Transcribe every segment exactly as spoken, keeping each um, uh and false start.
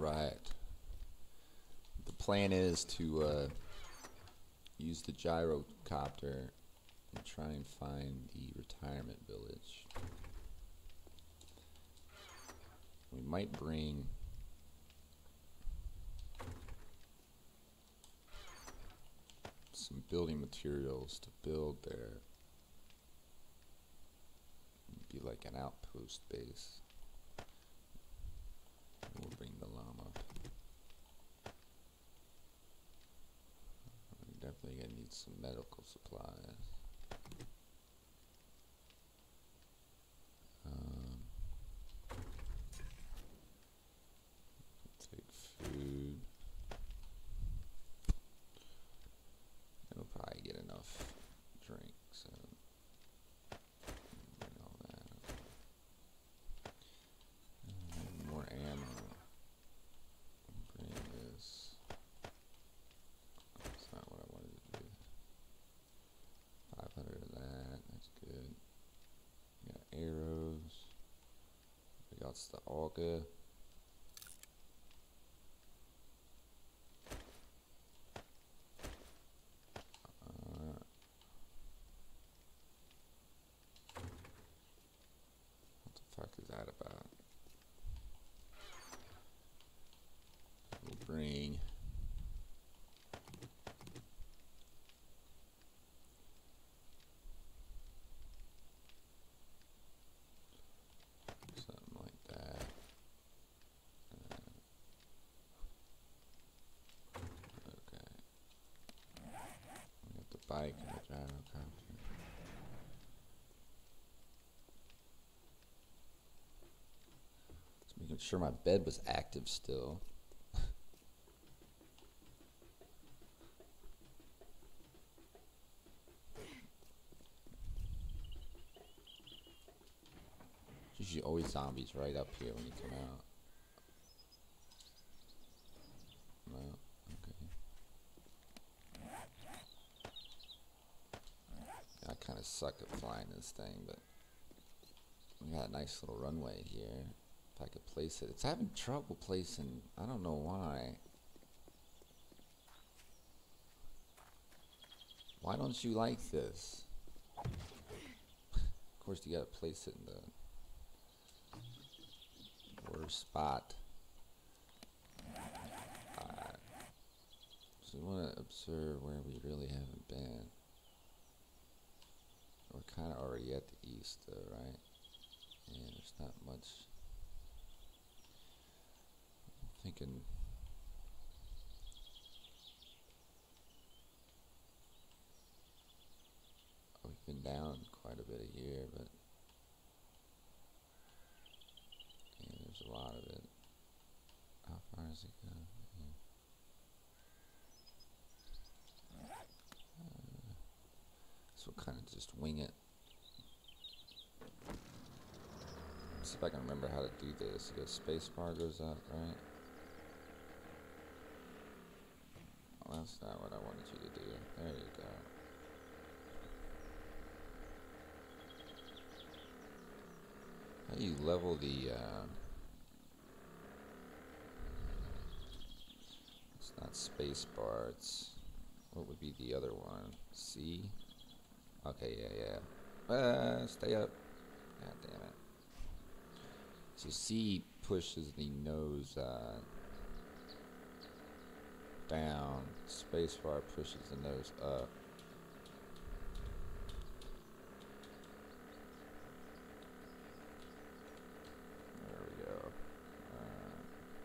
Right. The plan is to uh, use the gyrocopter and try and find the retirement village. We might bring some building materials to build there. It'd be like an outpost base. We'll bring the llama. We're definitely gonna need some medical supplies. Um, take food. It'll probably get enough drink, so bring all that. And more ammo. Bring this. That's not what I wanted to do. five hundred of that. That's good. We got arrows. We got the auger. Fuck is that about? We'll bring something like that. Uh, okay. We got the bike and the gyrocopter. Making sure my bed was active still. Usually always zombies right up here when you come out. No, okay. I kind of suck at flying this thing, but we got a nice little runway here. If I could place it. It's having trouble placing. I don't know why. Why don't you like this? Of course, you gotta place it in the worst spot. Alright. So we want to observe where we really haven't been. We're kind of already at the east, though, right? And there's not much. Thinking oh, we've been down quite a bit here, but yeah, there's a lot of it. How far does it go? Yeah. Uh, so we'll kind of just wing it. Let's see if I can remember how to do this. You go space bar goes up, right? That's not what I wanted you to do. There you go. How do you level the, uh, it's not space bar, it's, what would be the other one? C? Okay, yeah, yeah. Uh, stay up. God damn it. So C pushes the nose, uh, down, spacebar pushes the nose up. There we go. Uh,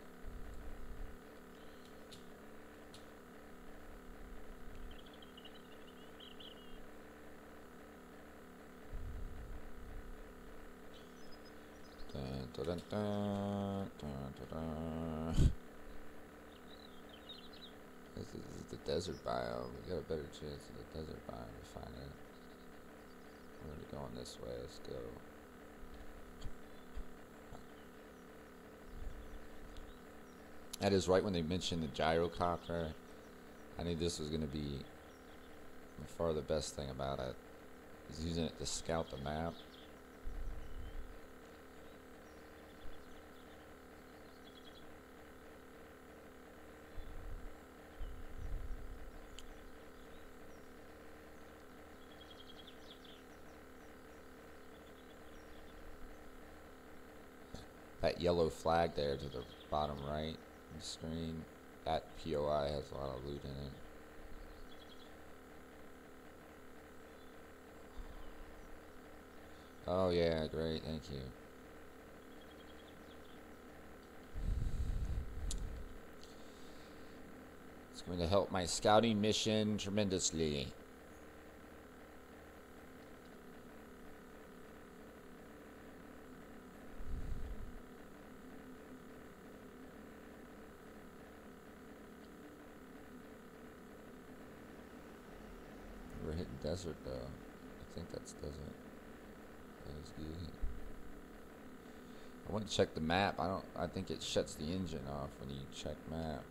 dun, dun, dun, dun, dun, dun, dun. This is the desert biome. We got a better chance of the desert biome to find it. We're already going this way. Let's go. That is right when they mentioned the gyrocopter. I knew this was going to be by far the best thing about it. Is using it to scout the map. That yellow flag there to the bottom right of the screen, that P O I has a lot of loot in it. Oh yeah, great, thank you. It's going to help my scouting mission tremendously. We're hitting desert though. I think that's desert. That is good. I want to check the map. I don't. I think it shuts the engine off when you check map.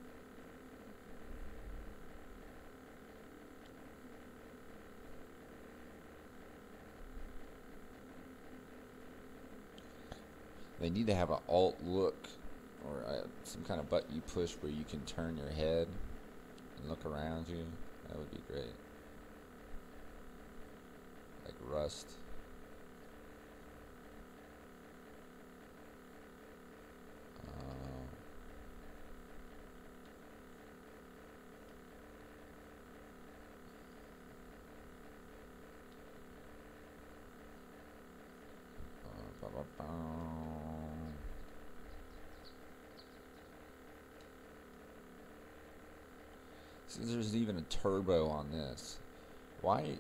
They need to have an alt look or uh, some kind of button you push where you can turn your head and look around you. That would be great. Like Rust. See, there's even a turbo on this. Why? It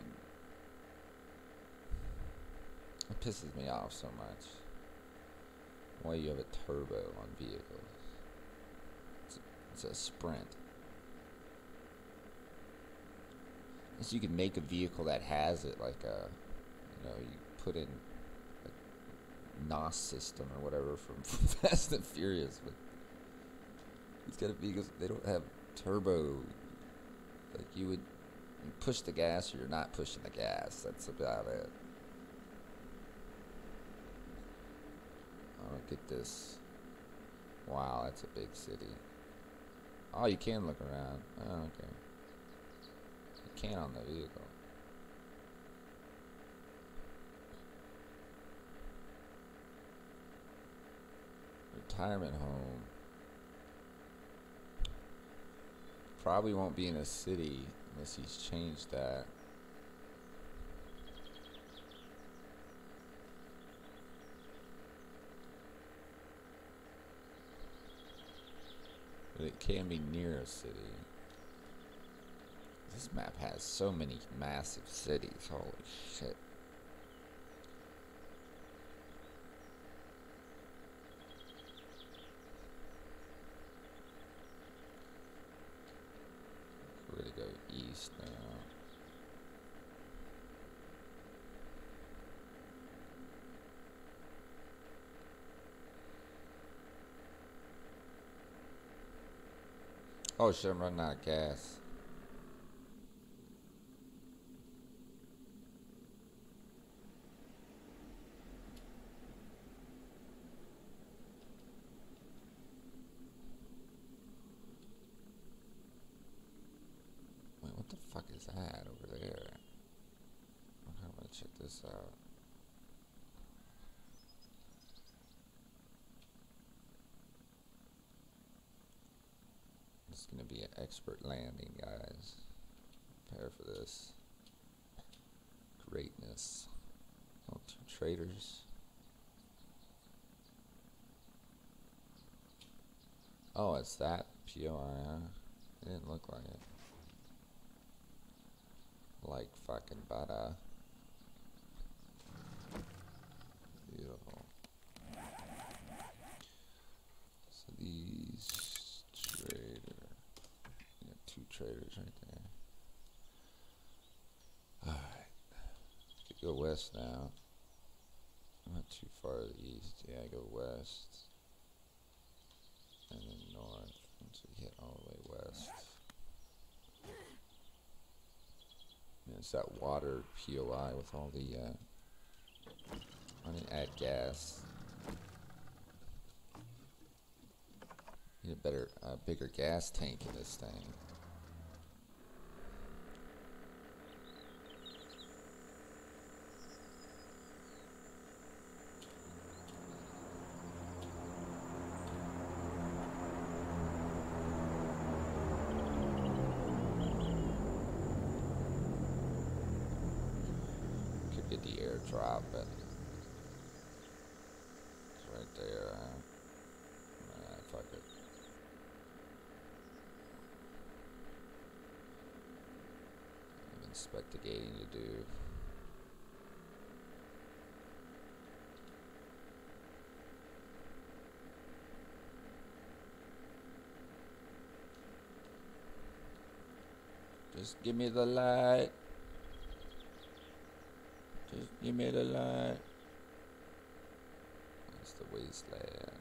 pisses me off so much. Why you have a turbo on vehicles? It's a, it's a sprint. So you can make a vehicle that has it, like a, you know, you put in a N O S system or whatever from, from Fast and Furious, but these kind of vehicles, they don't have turbo. Like you would you push the gas or you're not pushing the gas. That's about it. Oh, look at this. Wow, that's a big city. Oh, you can look around. Oh, okay. You can on the vehicle. Retirement home. Probably won't be in a city unless he's changed that. But it can be near a city. This map has so many massive cities. Holy shit. We're gonna go east now. Oh shit, I'm running out of gas. Wait, what the fuck is that over there? Okay, I'm gonna check this out. This is gonna be an expert landing, guys. Prepare for this. Greatness. Oh, two traders. Oh, it's that P O I, huh? It didn't look like it. Like fucking butter. Beautiful. So these trader. Yeah, two traders right there. Alright. Go west now. Not too far to the east. Yeah, go west. And then north. Once we hit all the way west. And it's that water P O I with all the, uh, I need to add gas. Need a better, uh, bigger gas tank in this thing. get the airdrop, but it's right there. Uh, nah, fuck it. I'm investigating to do. Just give me the light. Just give me the light. That's the wasteland.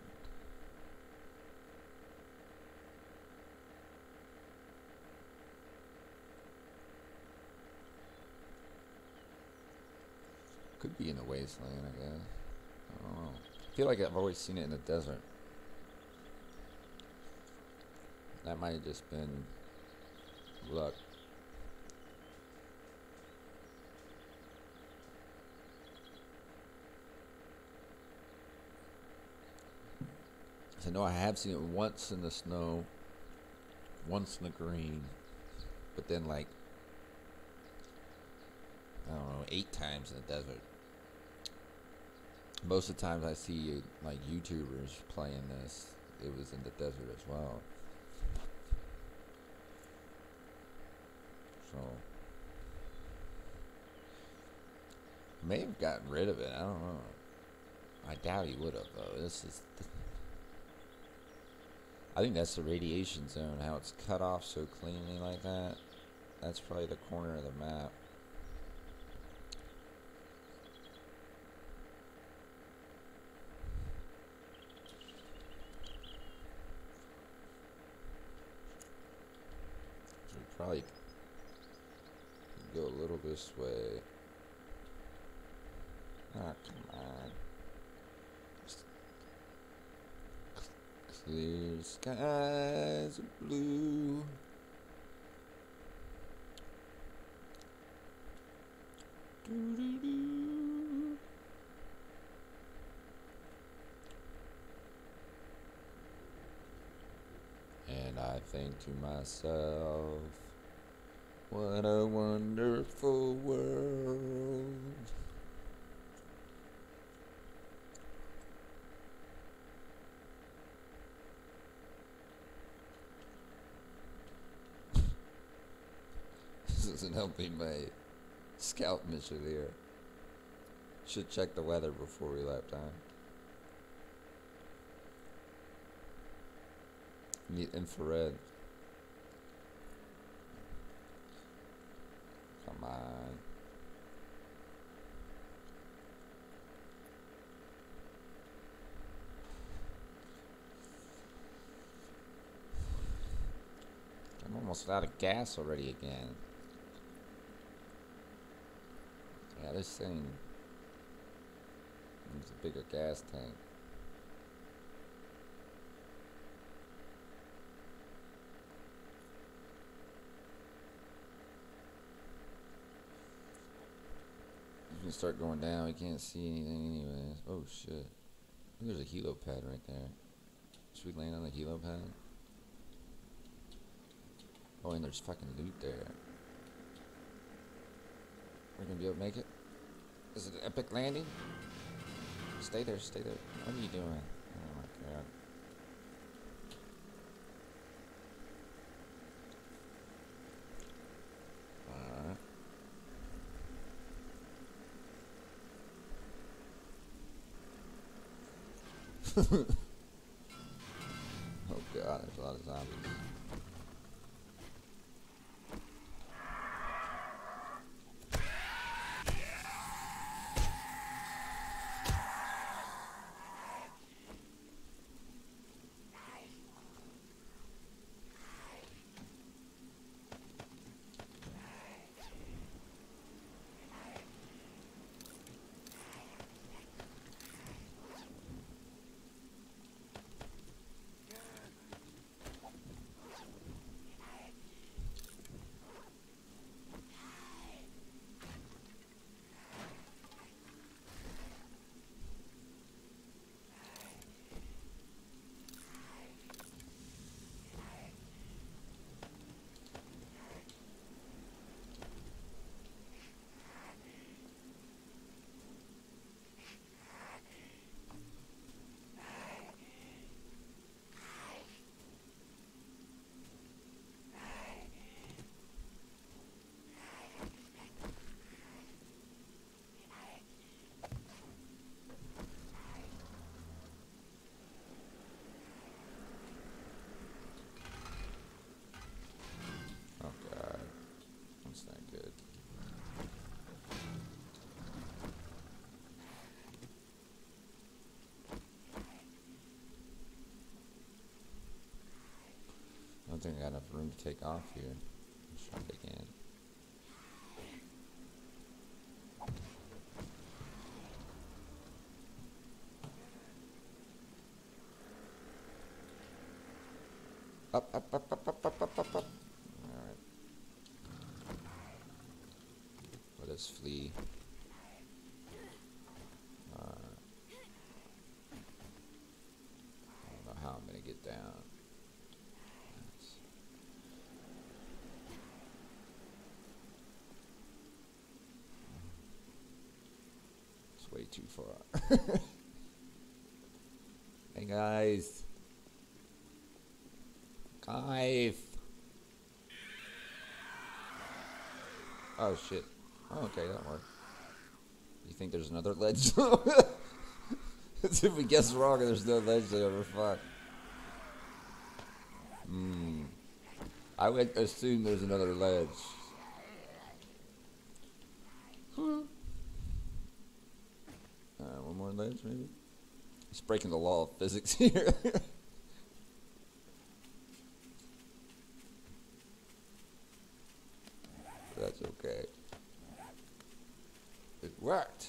Could be in the wasteland, I guess. I don't know. I feel like I've always seen it in the desert. That might have just been luck. I know I have seen it once in the snow, once in the green, but then like, I don't know, eight times in the desert. Most of the times I see like YouTubers playing this, it was in the desert as well. So, may have gotten rid of it, I don't know. I doubt he would have though. This is... I think that's the radiation zone, how it's cut off so cleanly like that. That's probably the corner of the map. So we probably go a little this way. Ah, come on. Clear skies of blue. Doo -doo -doo. And I think to myself, what a wonderful world. This isn't helping my scout mission here. Should check the weather before we left time. Need infrared. Come on. I'm almost out of gas already again. Yeah, this thing needs a bigger gas tank. You can start going down, we can't see anything anyways. Oh shit. There's a helo pad right there. Should we land on the helo pad? Oh, and there's fucking loot there. We're gonna be able to make it? Is it an epic landing? Stay there, stay there. What are you doing? Oh my god. Alright. Oh god, there's a lot of zombies. don't think I got enough room to take off here. Let's try it again. Up, up, up, up, up, up, up, up, up. Alright. Let us flee. Uh, I don't know how I'm gonna get down. That's it's way too far. Hey guys. Guys. Oh shit. Oh, okay, that worked. You think there's another ledge? As if we guess wrong and there's no ledge there, we're fucked. Hmm. I would assume there's another ledge. Huh. Uh, one more ledge, maybe? It's breaking the law of physics here. That's okay. It worked.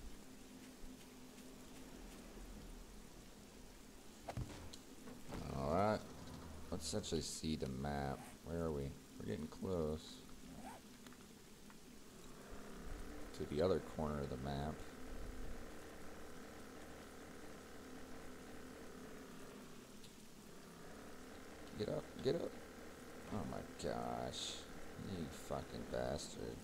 Alright. Let's actually see the map. Where are we? We're getting close to the other corner of the map. Get up, get up. Oh my gosh. You fucking bastard.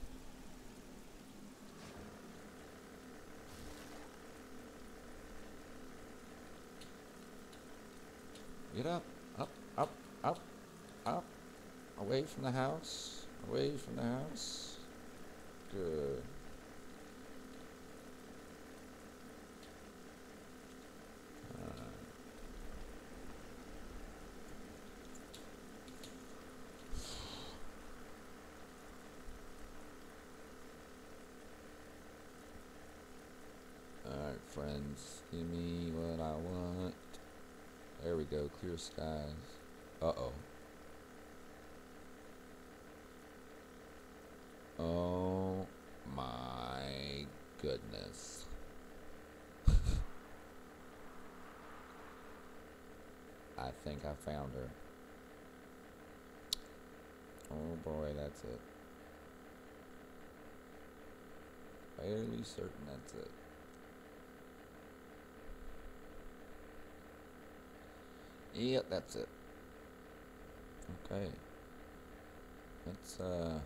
Get up, up, up, up, up. Away from the house. Away from the house. Good. Alright, friends. Give me what I want. There we go. Clear skies. Uh-oh. Oh my goodness. I think I found her. Oh boy, that's it. Fairly certain that's it. Yep, that's it. Okay. Let's, uh...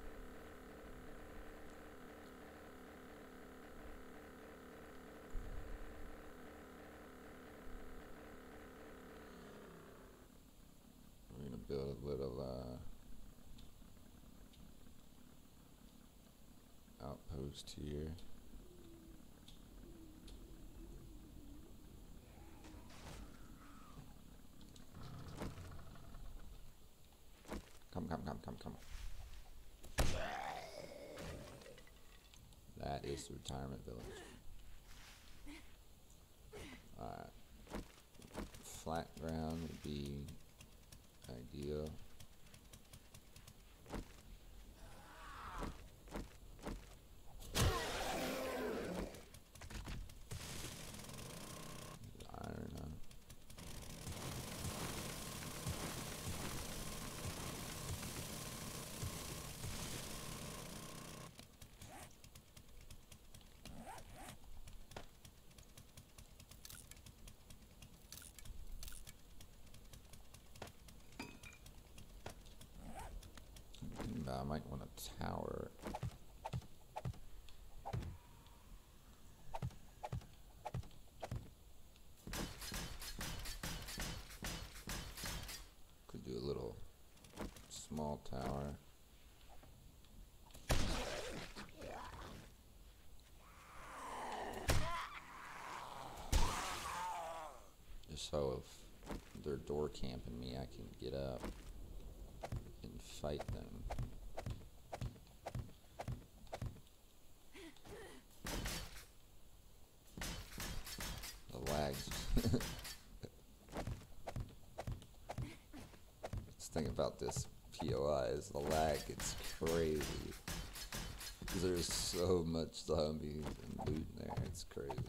we're gonna build a little, uh... outpost here. Come, come, come, come, come. That is the retirement village. Alright. Flat ground would be ideal. Iron on. I might want a tower. Could do a little small tower. Just so if they're door camping me, I can get up and fight them. The lags. It's thing about this P O I is the lag gets crazy. Because there's so much zombies and loot in there, it's crazy.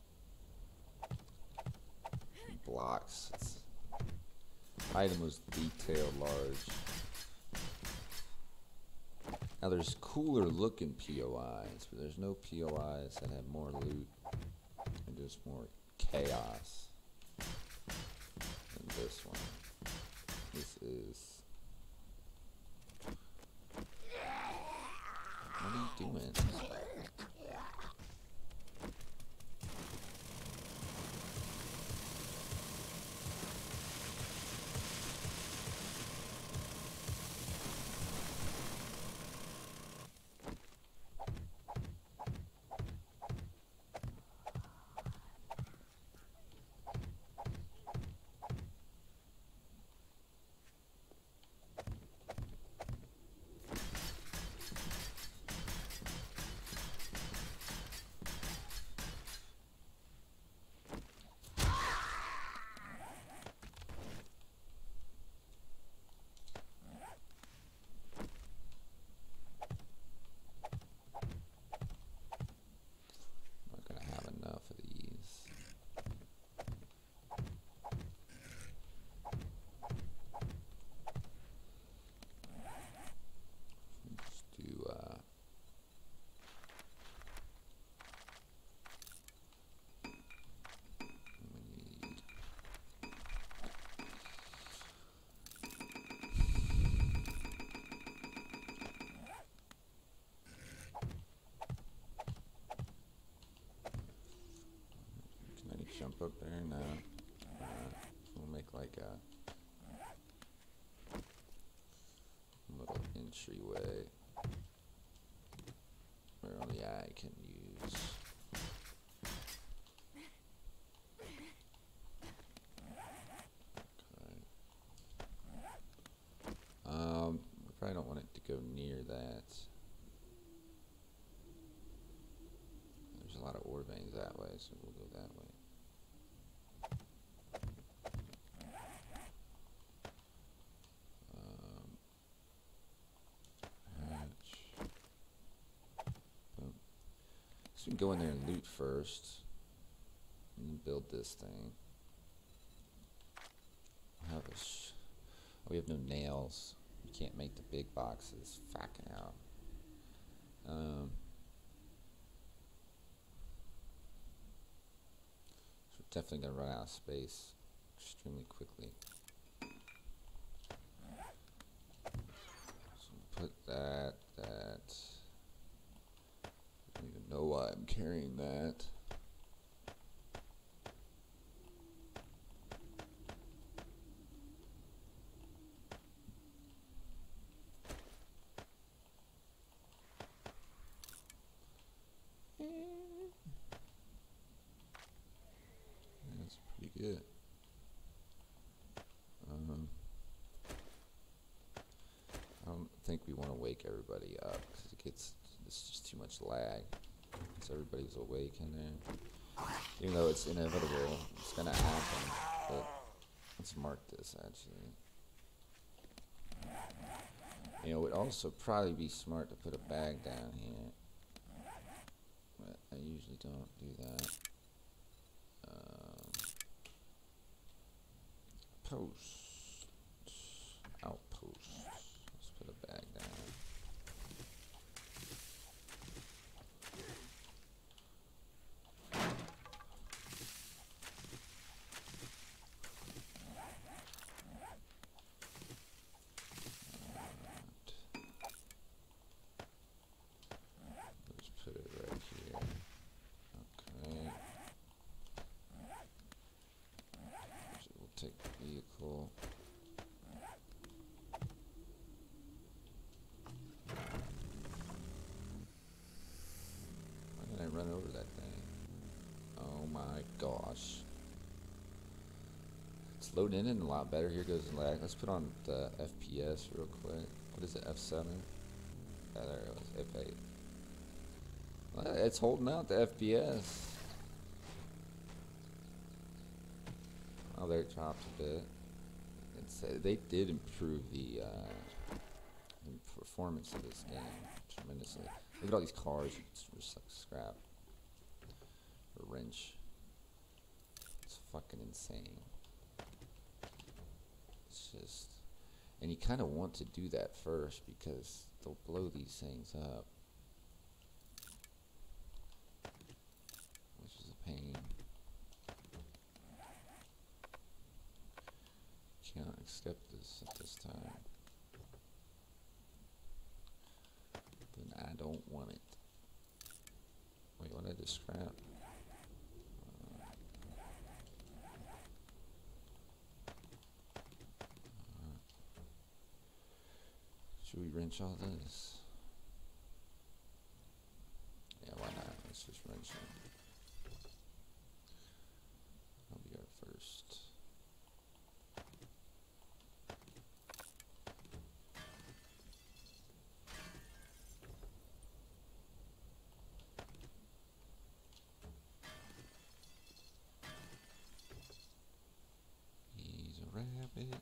Blocks. It's, item was detailed large. Now there's cooler looking P O Is, but there's no P O Is that have more loot and just more chaos than this one. This is... What are you doing? Jump up there now. Uh, we'll make like a little entryway where only I can use. Okay. Um, we probably don't want it to go near that. There's a lot of ore veins that way, so we'll go that way. So we can go in there and loot first, and then build this thing. Have a sh oh, we have no nails. We can't make the big boxes. Fucking out. Um, so we're definitely gonna run out of space extremely quickly. So put that, that. I don't even know why I'm carrying that. That's pretty good. Um, I don't think we want to wake everybody up because it gets it's just too much lag. So everybody's awake in there. Even though it's inevitable, it's gonna happen. But let's mark this actually. You know, it would also probably be smart to put a bag down here. But I usually don't do that. Um, post. Outpost. Let's put a bag down. Take the vehicle. Why did I run over that thing? Oh my gosh. It's loading in a lot better. Here goes the lag. Let's put on the F P S real quick. What is it? F seven? Yeah, there it was. F eight. Well, it's holding out the F P S. Oh, there it dropped a bit. So they did improve the uh, performance of this game tremendously. Look at all these cars. It's just like scrap. A wrench. It's fucking insane. It's just, and you kind of want to do that first because they'll blow these things up, which is a pain. Can't accept this at this time. Then I don't want it. Wait, what did I just scrap? Uh, should we wrench all this? Yeah, why not? Let's just wrench it. I'll be our first. He's a rabbit.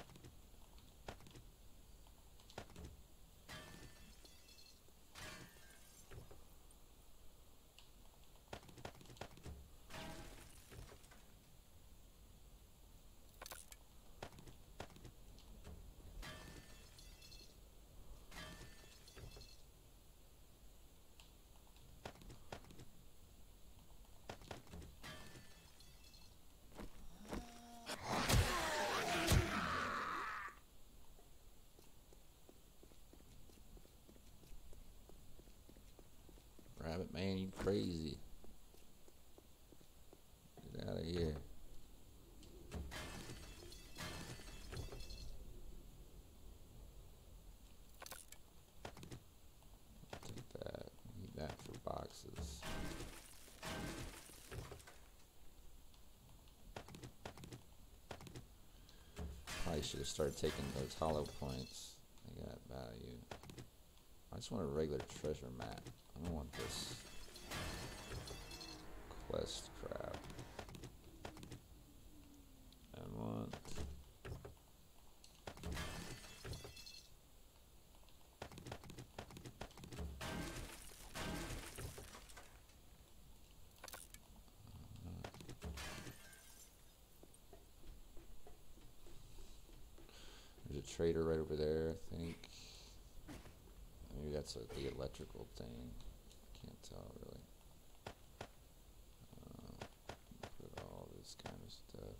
Rabbit man, you crazy. Get out of here. Take that. Need that for boxes. Probably should have started taking those hollow points. They got value. I just want a regular treasure map. I don't want this quest crap. I want there's a trader right over there, I think. Maybe that's a, the electrical thing. Can't tell really. Uh, put all this kind of stuff.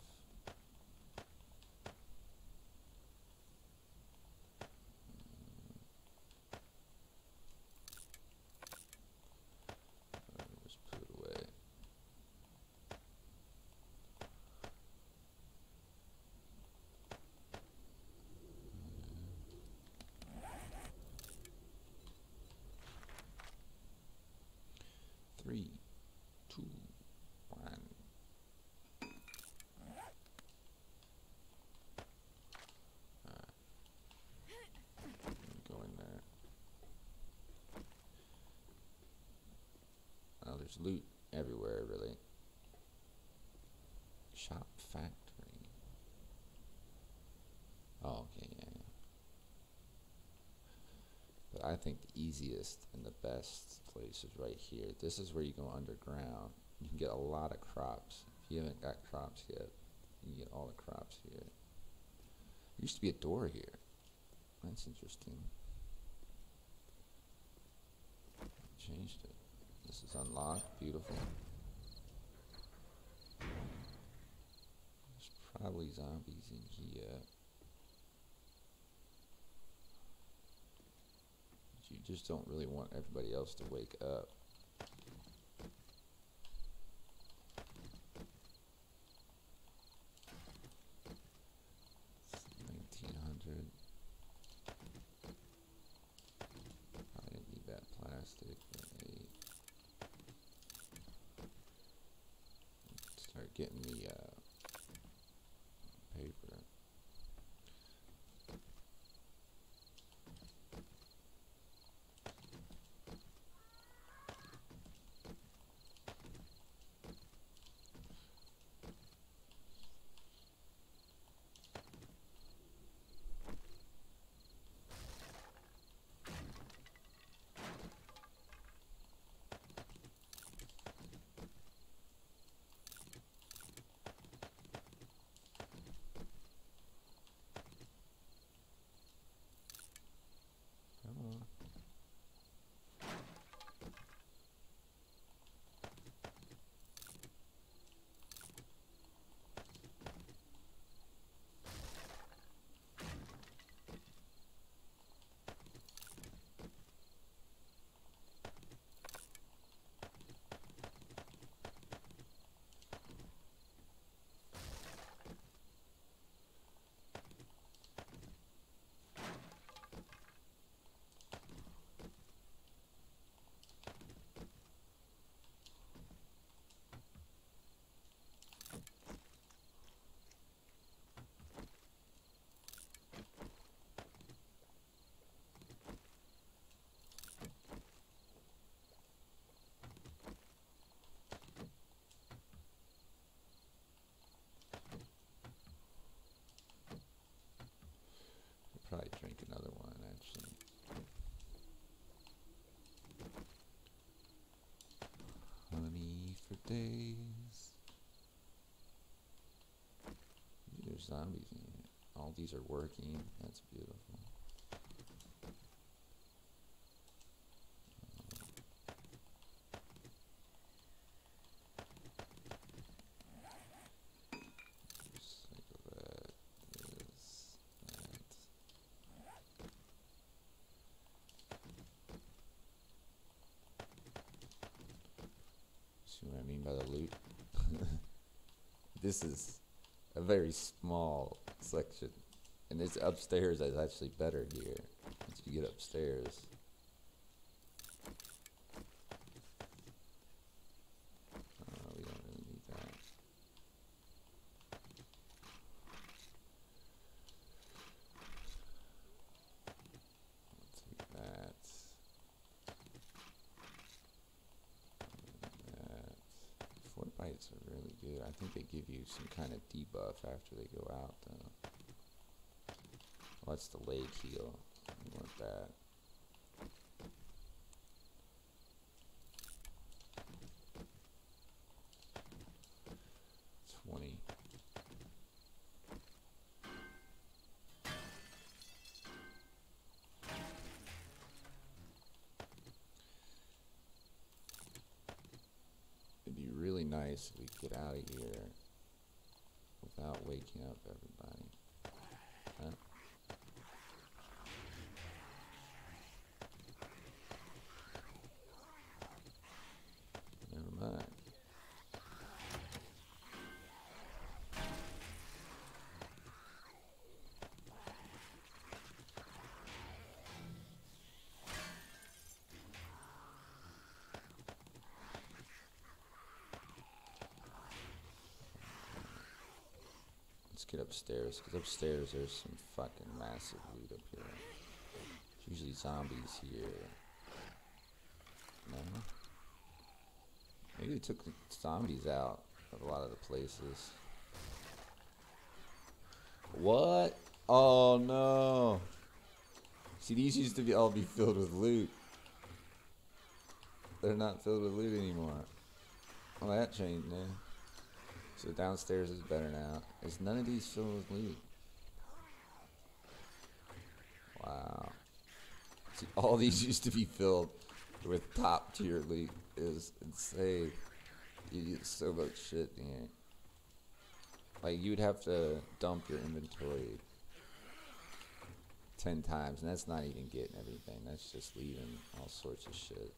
Uh, just put it away. Three, two, one. Alright. Go in there. Oh, there's loot everywhere, really. Shop factory. Oh, okay, yeah, yeah. But I think the easiest and the best place is right here. This is where you go underground. You can get a lot of crops. If you haven't got crops yet, you can get all the crops here. There used to be a door here. That's interesting. Changed it. This is unlocked. Beautiful. There's probably zombies in here. But you just don't really want everybody else to wake up. nineteen hundred. Probably didn't need that plastic. Eight. Start getting the uh, paper. drink another one, actually. Honey for days. There's zombies in here. All these are working. That's beautiful. See what I mean by the loot? This is a very small section, and this upstairs is actually better here. Once you get upstairs, uh, we don't really need that. I'll take that. Fort bites are really good. I think they give you some kind of debuff after they go out, though. Well, that's the leg heal. We want that. twenty. It'd be really nice if we could get out of here without waking up everybody. Huh? Never mind. Let's get upstairs, because upstairs there's some fucking massive loot up here. There's usually zombies here. No? Maybe they took the zombies out of a lot of the places. What? Oh no! See, these used to be all be filled with loot. They're not filled with loot anymore. Well, that changed, man. So downstairs is better now. There's none of these filled with loot. Wow. See, all these used to be filled with top tier loot. It was insane. You get so much shit in here. Like, you would have to dump your inventory ten times, and that's not even getting everything. That's just leaving all sorts of shit.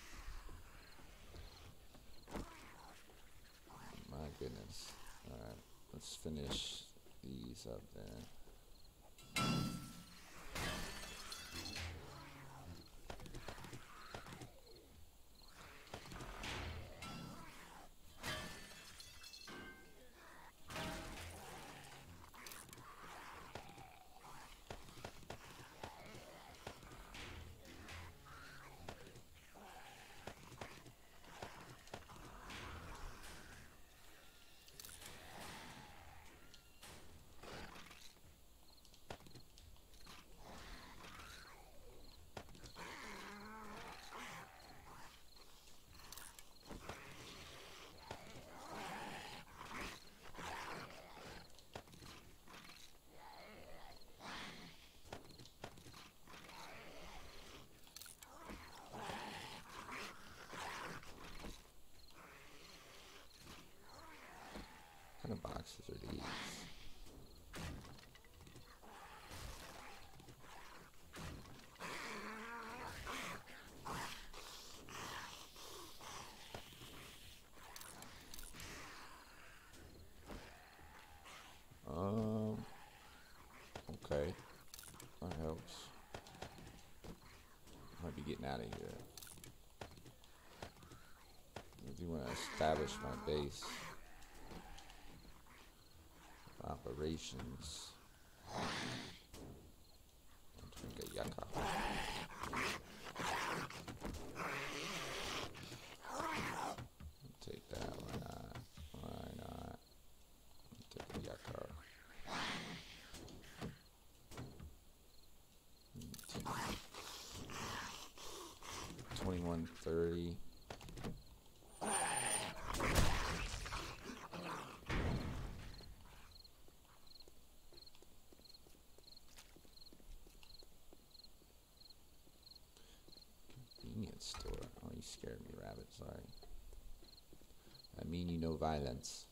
My goodness. Alright, let's finish these up then. What kind of boxes are these? Um, okay, that helps. Might be getting out of here. I do want to establish my base of operations. I'll drink a yucca. Take that, why not? Why not? Take a yucca. one thirty. Convenience store. Oh, you scared me, rabbit. Sorry. I mean you no violence.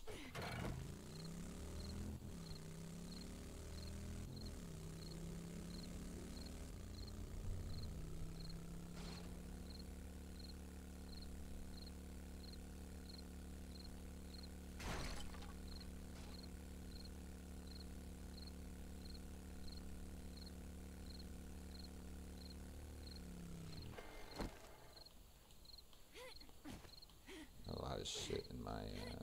A lot of shit in my uh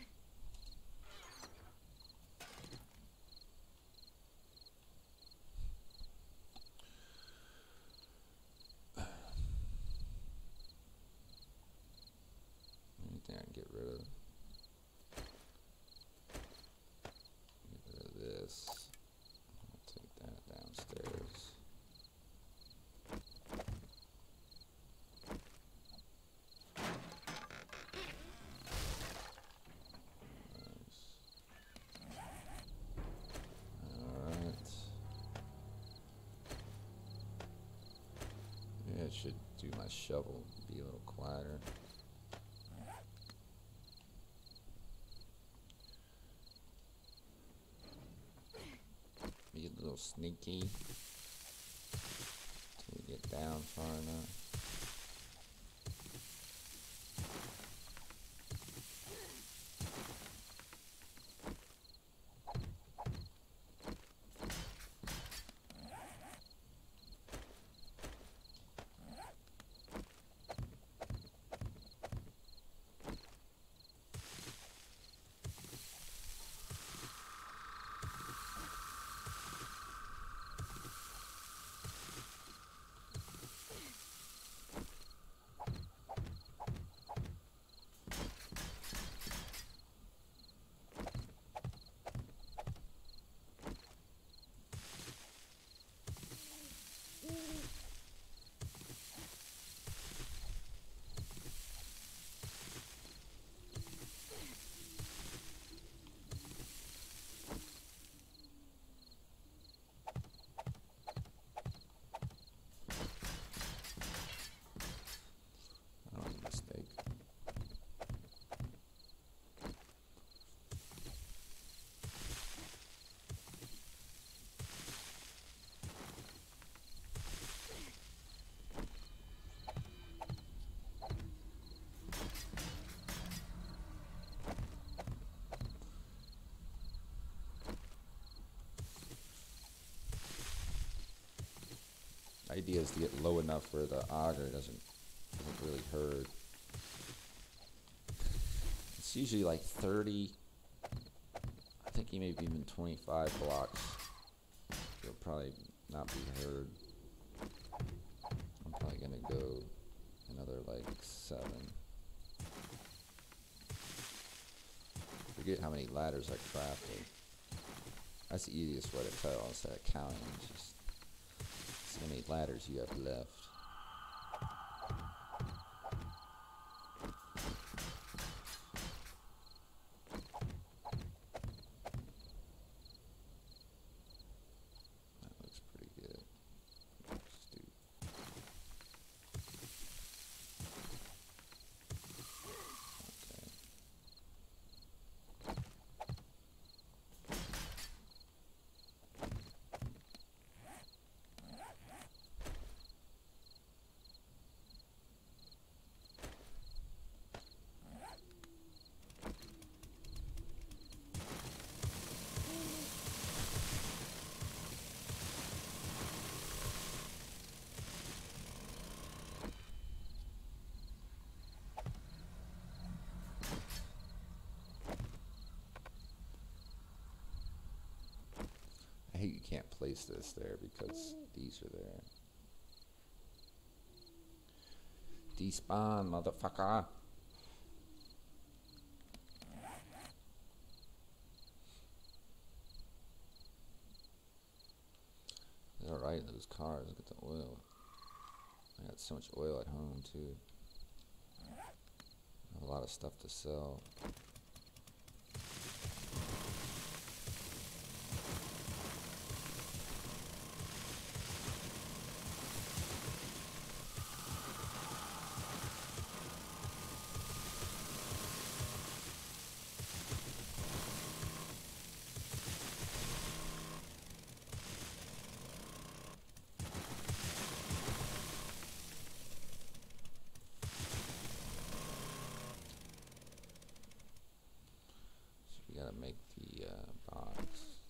anything I can get rid of. Get rid of this. I'll take that downstairs. It should do my shovel, be a little quieter. Be a little sneaky till we get down far enough. Idea is to get low enough where the auger doesn't doesn't really hurt. It's usually like thirty, I think maybe even twenty-five blocks. You'll probably not be heard. I'm probably gonna go another like seven. Forget how many ladders I crafted. That's the easiest way to tell instead of counting. Just see how many ladders you have left. That looks pretty good. Let's do. Okay. I hate you can't place this there because these are there. Despawn, motherfucker. Alright, those cars, look at the oil. I got so much oil at home too. A lot of stuff to sell. Gotta make the uh, box.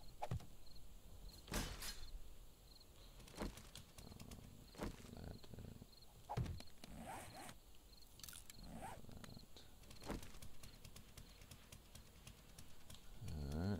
Um, Alright.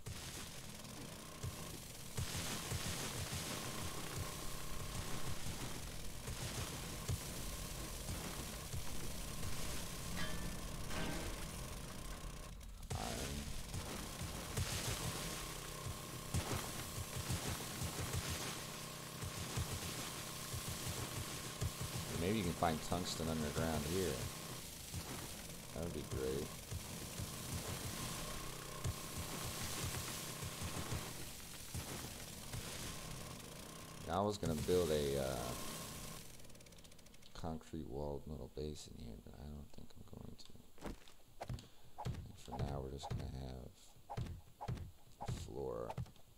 Maybe you can find tungsten underground here. That would be great. I was gonna build a uh, concrete walled little base in here, but I don't think I'm going to. And for now, we're just gonna have a floor.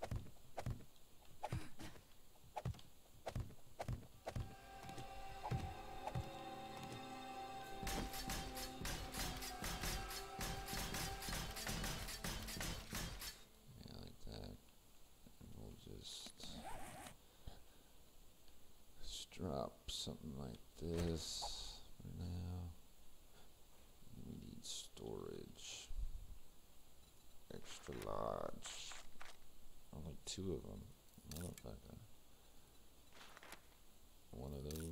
Drop something like this for now. We need storage. Extra large. Only two of them. Motherfucker. One of those.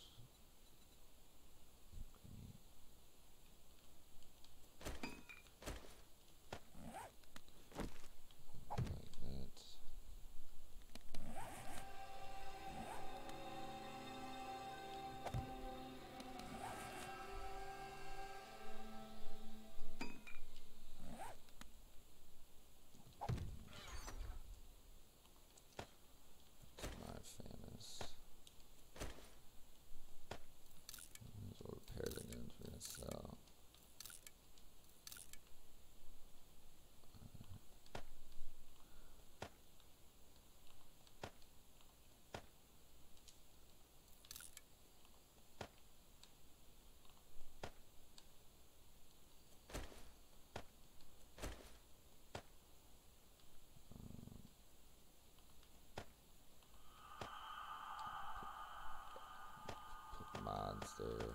Mods there.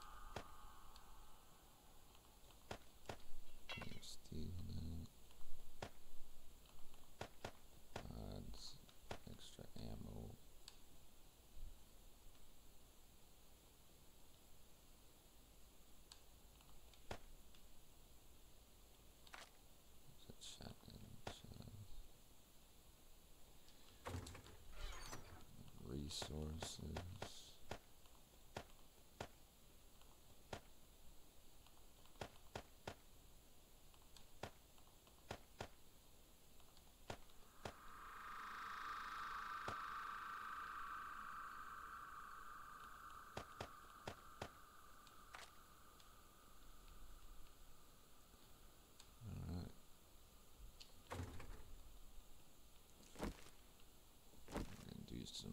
Steel mods, extra ammo. Shotgun shells. Resources. Some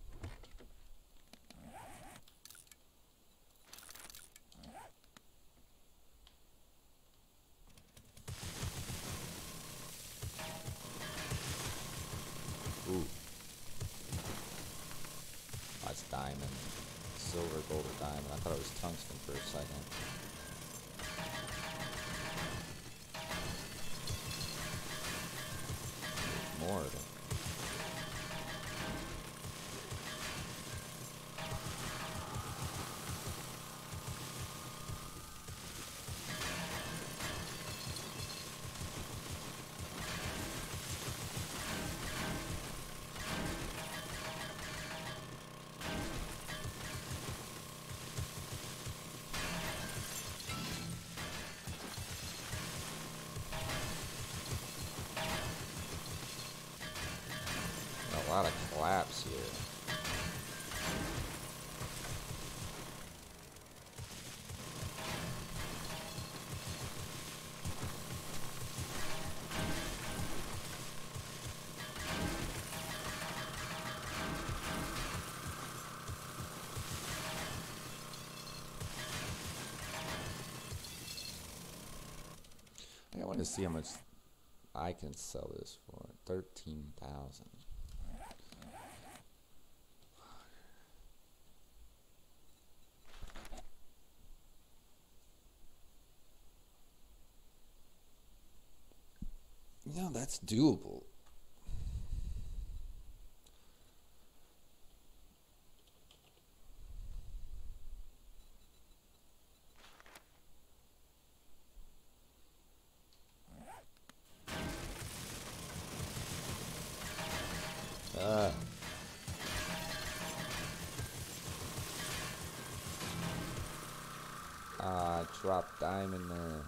ooh, that's diamond, silver, gold, or diamond. I thought it was tungsten for a second. There's more of them. to see how much I can sell this for. Thirteen thousand. You know, that's doable. Ah. Ah, drop diamond there.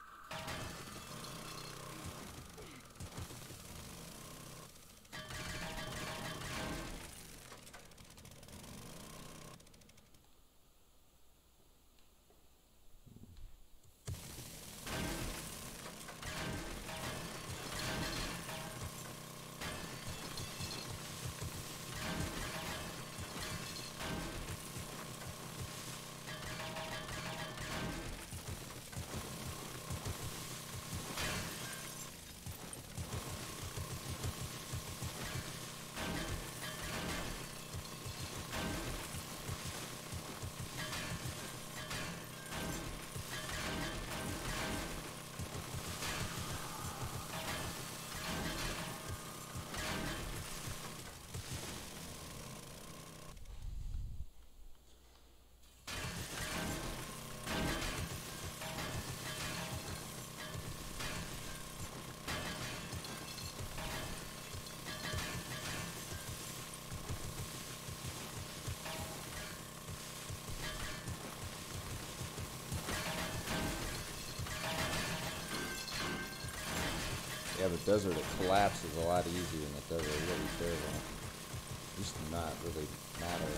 Yeah, the desert, it collapses a lot easier than it does a really terrible. Used to not really matter.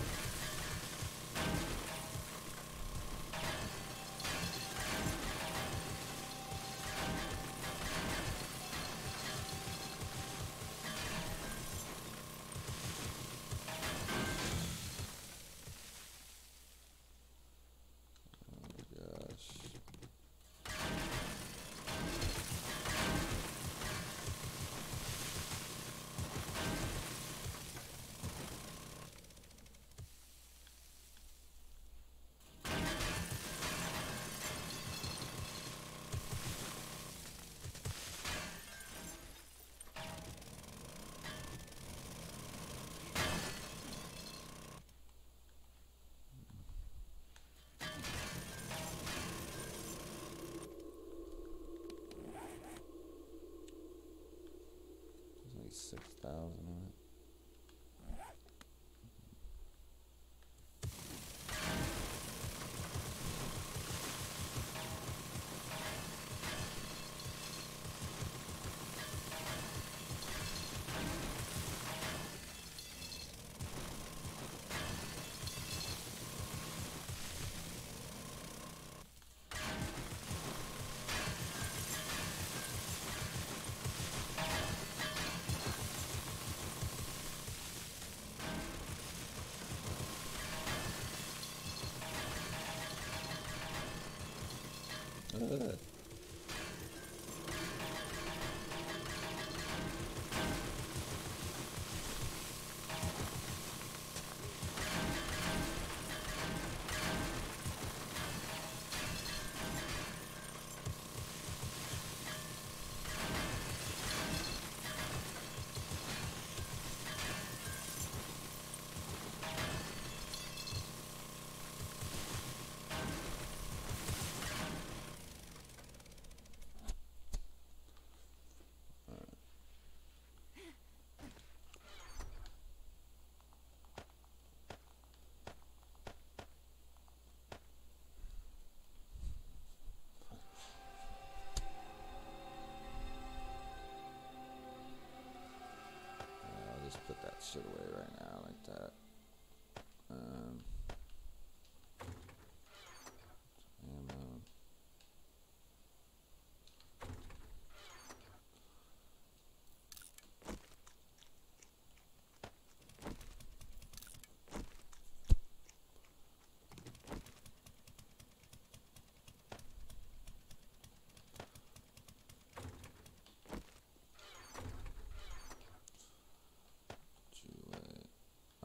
Six thousand on it. Ugh.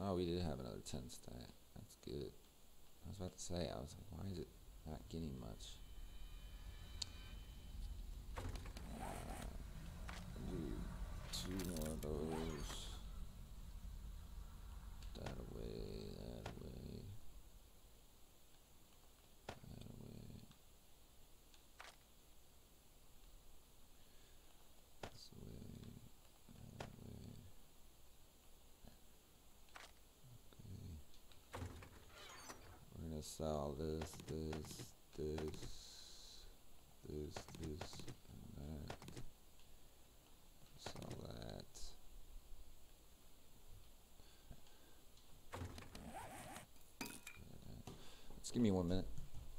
Oh, we did have another ten stack. That's good. I was about to say, I was like, why is it not getting much? Uh, do two more of those. That away, that away. That away. This way. That way. Okay. We're gonna sell this, this, this, this, this, and that. Sell that. Just give me one minute.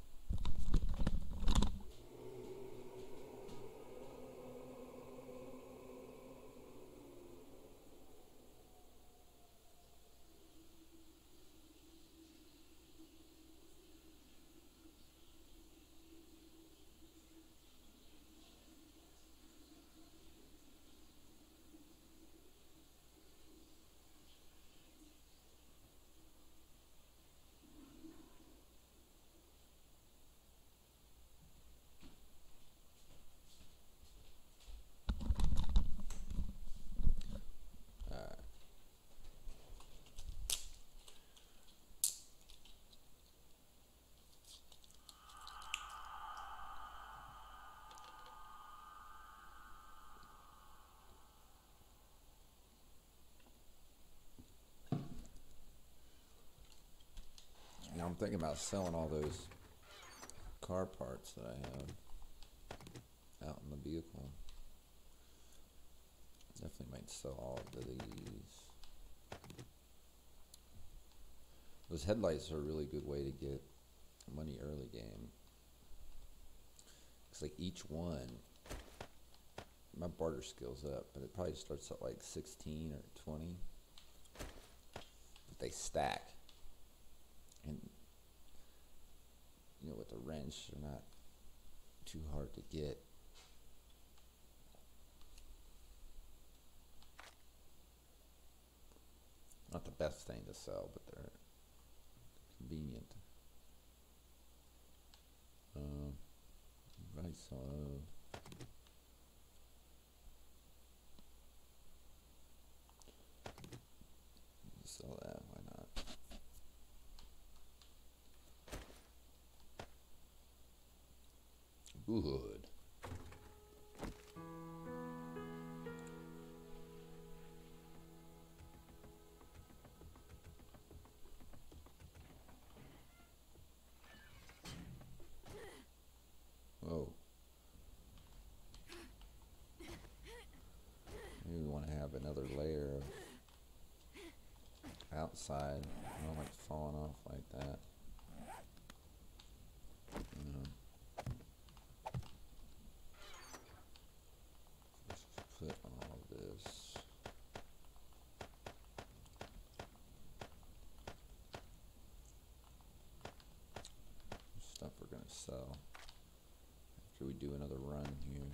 Now I'm thinking about selling all those car parts that I have out in the vehicle. Definitely might sell all of these. Those headlights are a really good way to get money early game. It's like each one, my barter skill's up, but it probably starts at like sixteen or twenty. But they stack. And, you know, with the wrench, they're not too hard to get. Not the best thing to sell, but they're convenient. Um, I saw. Sell that, why not? Good. Whoa. Maybe we want to have another layer of outside. I don't like falling off like that. You know. Just put all of this. Stuff we're gonna sell after we do another run here.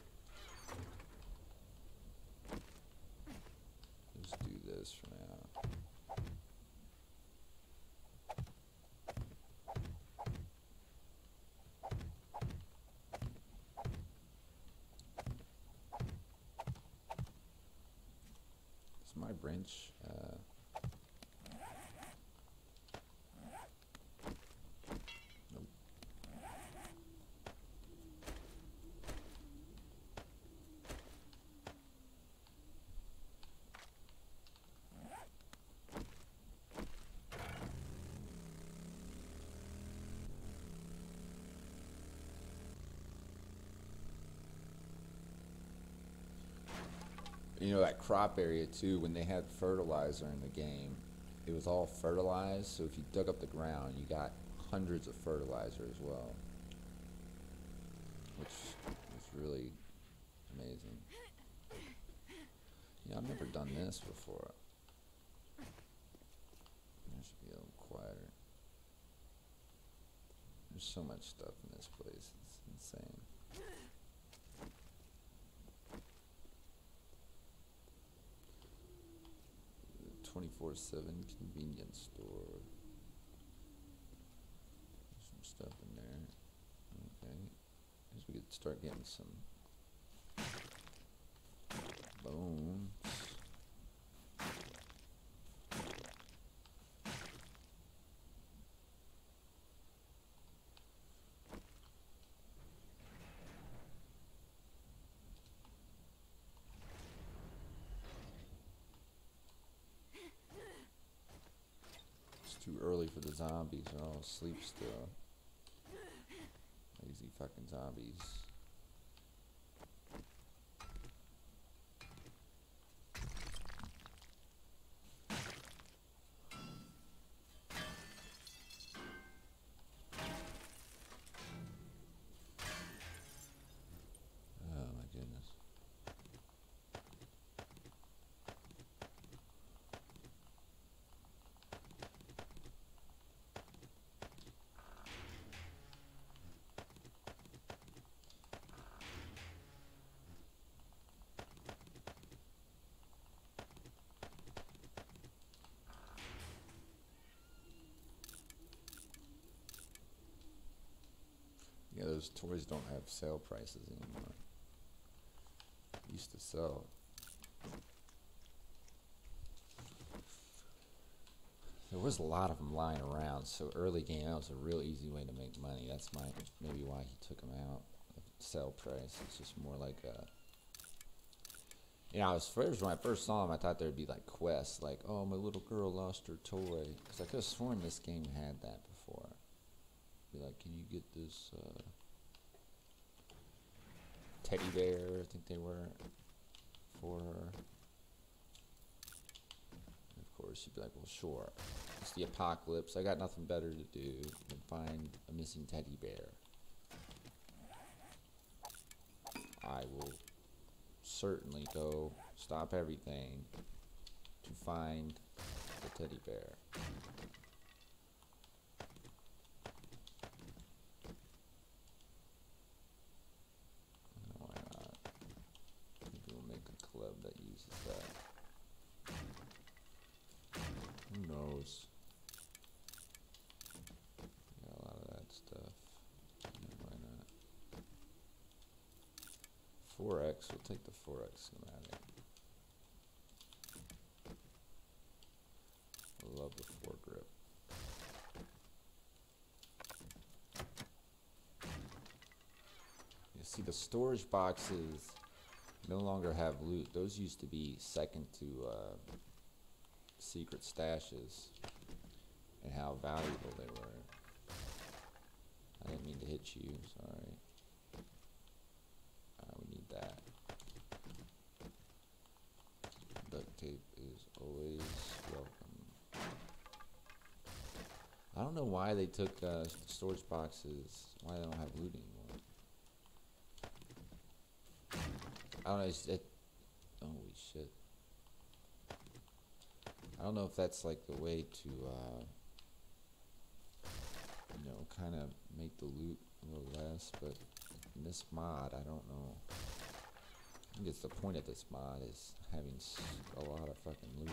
Just do this for now. Is my wrench uh, nope. You know, that crop area too, when they had fertilizer in the game, it was all fertilized, so if you dug up the ground, you got hundreds of fertilizer as well, which is really amazing. Yeah, I've never done this before. I should be a little quieter. There's so much stuff in this place, it's insane. twenty-four seven convenience store. There's some stuff in there. Okay. As we could start getting some bones. Too early for the zombies. They're all asleep still. Lazy fucking zombies. Oh my goodness. Yeah, those toys don't have sale prices anymore. Used to sell. There was a lot of them lying around, so early game that was a real easy way to make money. That's my maybe why he took them out. The sale price. It's just more like a. You know, I was first when I first saw them, I thought there'd be like quests, like oh my little girl lost her toy, because I could have sworn this game had that before. Be like, can you get this uh, teddy bear? I think they were for her. And of course, you'd be like, well, sure. It's the apocalypse. I got nothing better to do than find a missing teddy bear. I will certainly go stop everything to find the teddy bear. That uses that. Who knows? Got a lot of that stuff. Yeah, why not? four X, we'll take the four X schematic. I love the foregrip. You see the storage boxes no longer have loot. Those used to be second to uh, secret stashes and how valuable they were. I didn't mean to hit you, sorry. Uh, we need that. Duct tape is always welcome. I don't know why they took uh, storage boxes, why they don't have loot anymore. I don't know, it's, it, holy shit. I don't know if that's like the way to, uh, you know, kind of make the loot a little less, but in this mod, I don't know. I think it's the point of this mod is having a lot of fucking loot.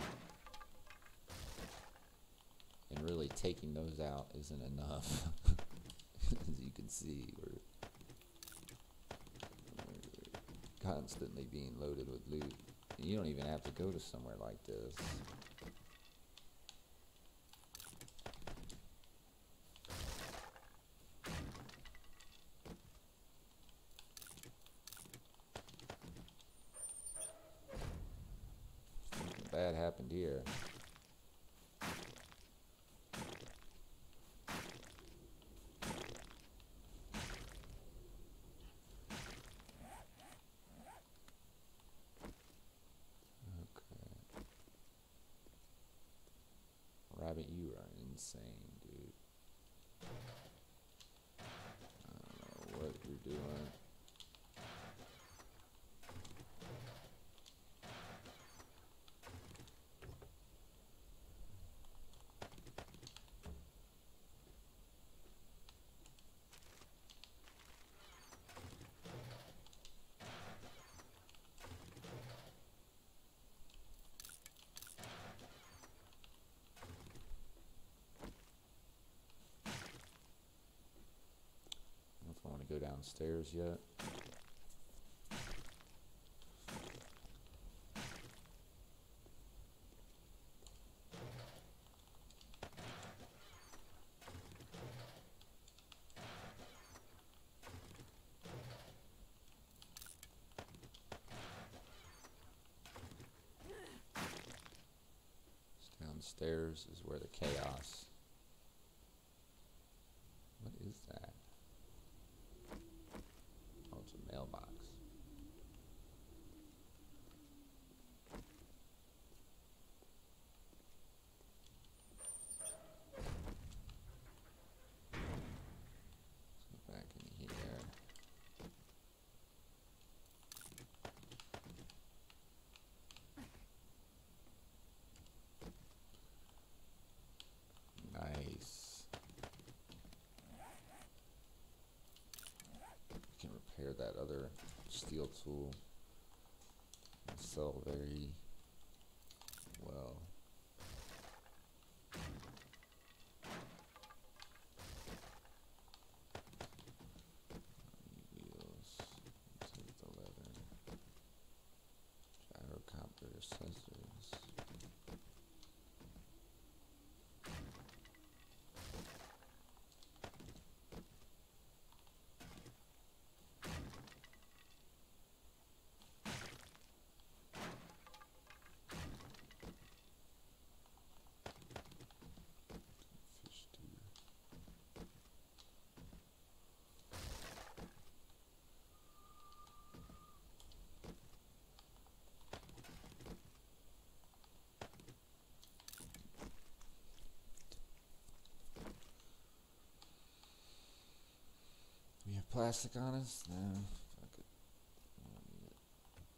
And really taking those out isn't enough. As you can see, we're constantly being loaded with loot. You don't even have to go to somewhere like this. Something bad happened here. Rabbit, you are insane, dude. I don't know what you're doing. go downstairs yet. Downstairs is where the chaos. What is that? Oh, it's a mailbox. Let's go back in here. Nice. You can repair that other steel tool and sell very well. Wheels. Take the leather. Gyrocopter accessories. Fish too. We have plastic on us? No. Fuck it. I don't need it.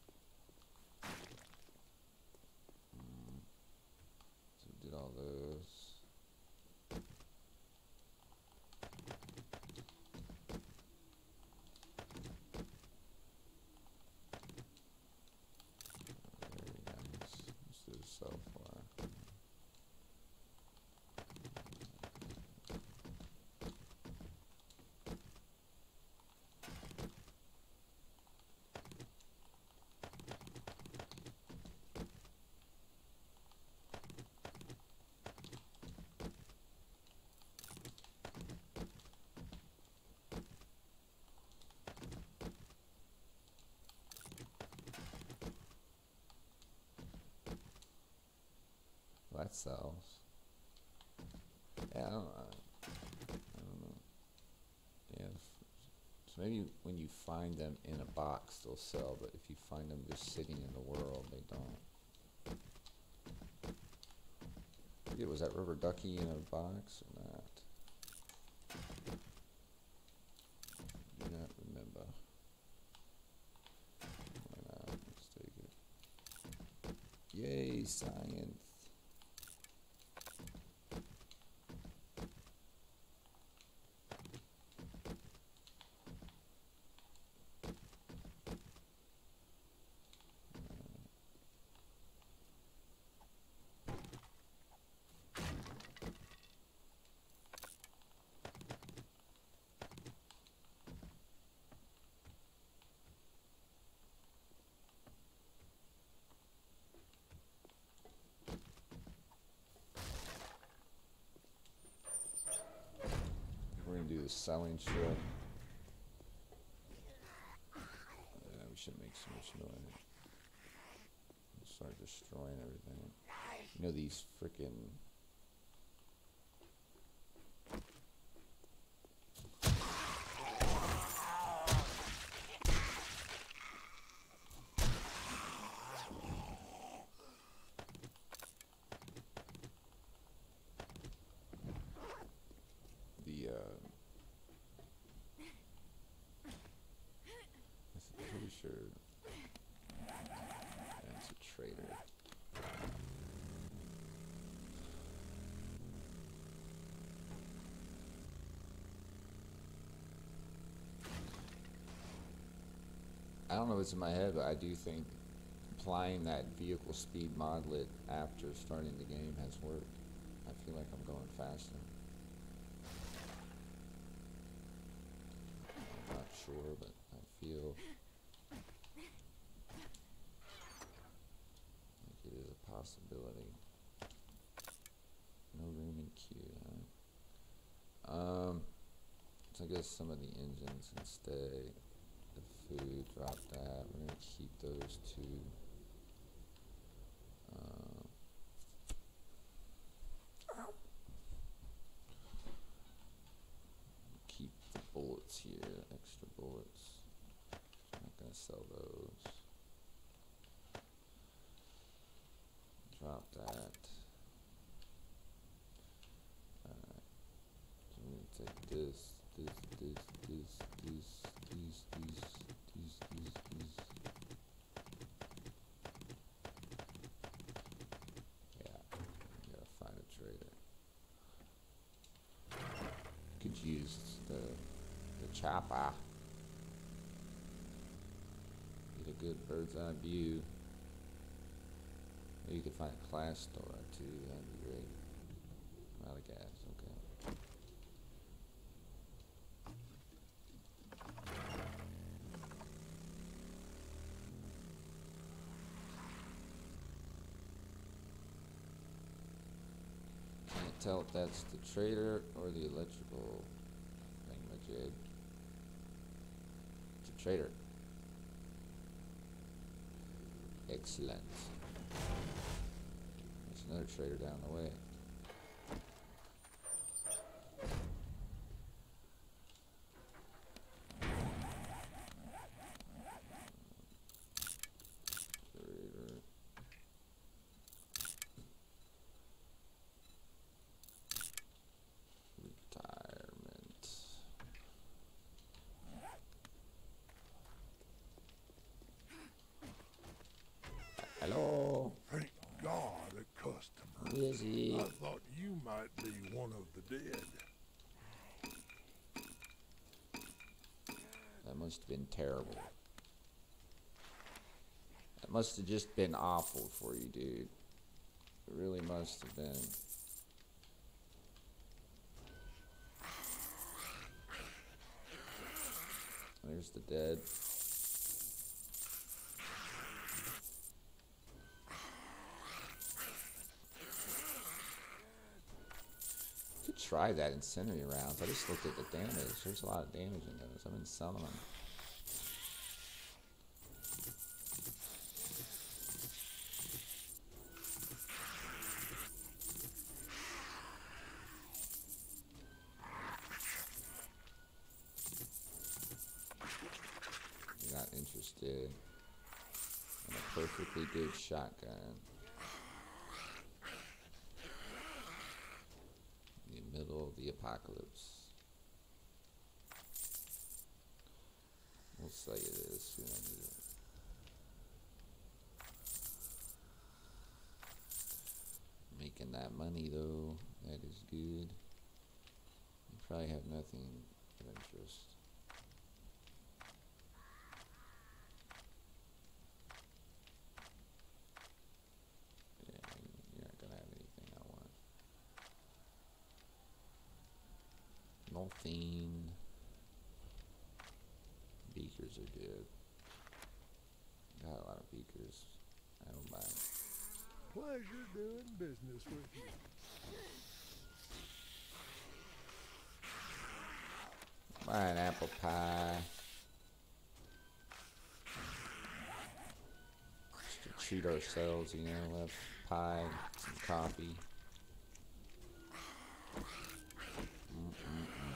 Mm. So we did all those. Very nice. Let's do the so far. That sells. Yeah, I don't know. I don't know. Yeah, f- so maybe when you find them in a box, they'll sell, but if you find them just sitting in the world, they don't. Yeah, was that rubber ducky in a box or not? I do not remember. Why not? Let's take it. Yay, science. We're gonna do the selling shit. Yeah, we shouldn't make so much noise. We'll start destroying everything. You know these frickin' the uh I'm pretty sure that's a traitor. I don't know what's in my head, but I do think applying that vehicle speed modlet after starting the game has worked. I feel like I'm going faster. I'm not I guess some of the engines can stay. The food, drop that. We're gonna keep those two. Um, keep the bullets here, extra bullets. I'm not gonna sell those. Drop that. Alright. So I'm gonna take this, this, this, this, this, these, these, these, these, these. Yeah, gotta find a trader. Could use the the chopper. Get a good bird's eye view. Maybe you could find a class store too, that'd be great. I'm out of gas, okay. Can't tell if that's the trader or the electrical thingamajig. It's a trader. Excellent. There's another trader down the way. Trader. Retirement. Hello. Thank God, a customer. Who is he? I thought you might be one of the dead. That must have been terrible. That must have just been awful for you, dude. It really must have been. There's the dead. Could try that incendiary rounds. I just looked at the damage. There's a lot of damage in those. I've been selling them. You're not interested in a perfectly good shotgun. In the middle of the apocalypse. We'll sell you this. We don't need it. Making that money though, that is good. You probably have nothing of interest. Yeah, you're not gonna have anything I want. Nothing. Beakers are good. Got a lot of beakers. I don't mind. Pleasure doing business with you. Buy an apple pie. Just to treat ourselves, you know, have pie, some coffee. Mm-mm-mm.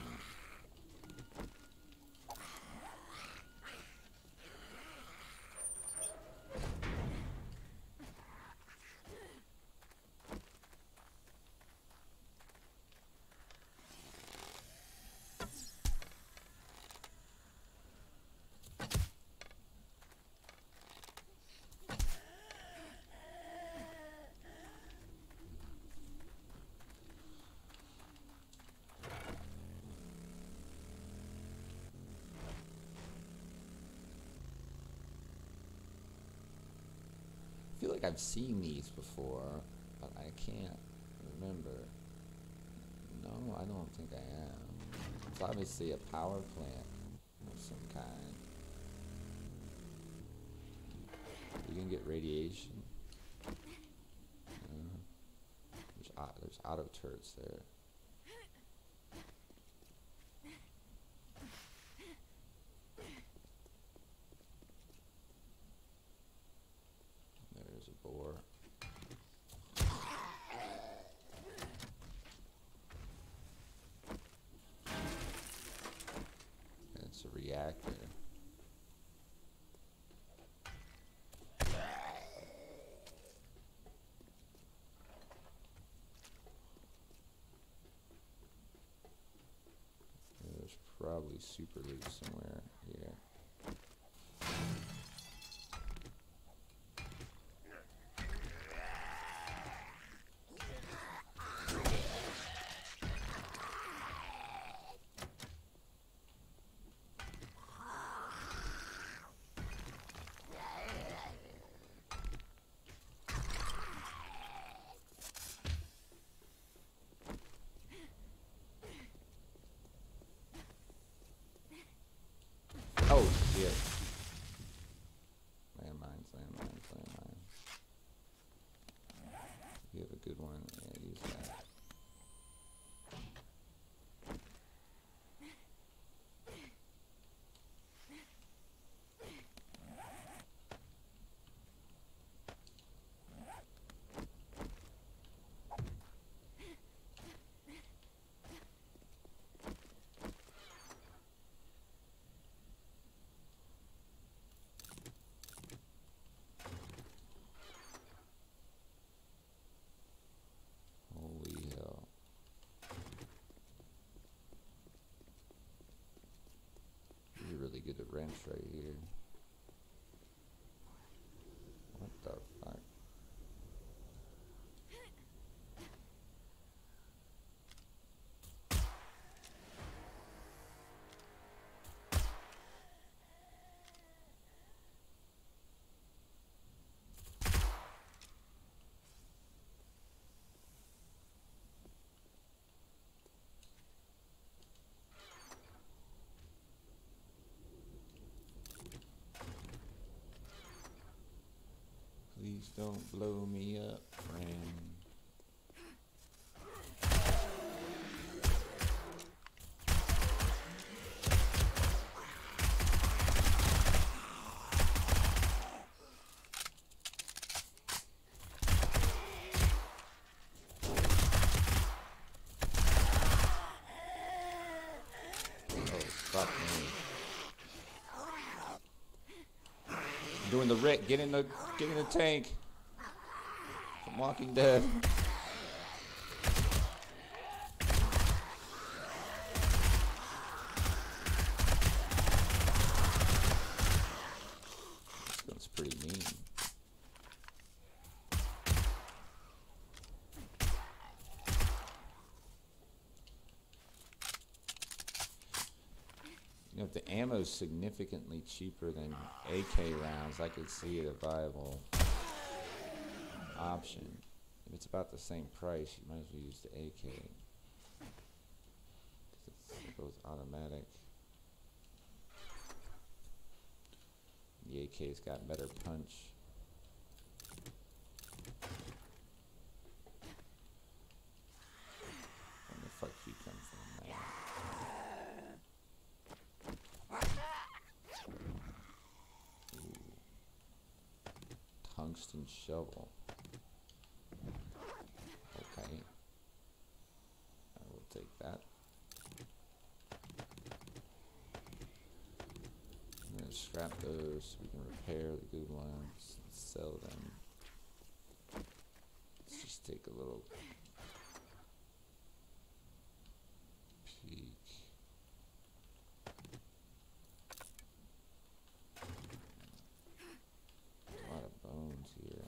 I feel like I've seen these before, but I can't remember. No, I don't think I have. It's obviously a power plant of some kind. You can get radiation. Uh, there's, au- there's auto turrets there. for. It's a reactor. There's probably super loot somewhere here. Oh shit. Landmines, landmines, landmines. You have a good one. Yeah, use that. Holy hell. This is really good at wrench right here. What the fuck? Please don't blow me up, friend. Oh, fuck me. Doing the Rick, get in the get in the tank. From Walking Dead. This gun's pretty mean. You know, if the ammo's significantly cheaper than A K rounds, I could see it a viable option. If it's about the same price, you might as well use the A K. It's both automatic. The A K's got better punch. Where the fuck you come from, man? Tungsten shovel. Okay. I will take that. I'm gonna scrap those so we can repair the good ones and sell them. Let's just take a little peek. A lot of bones here.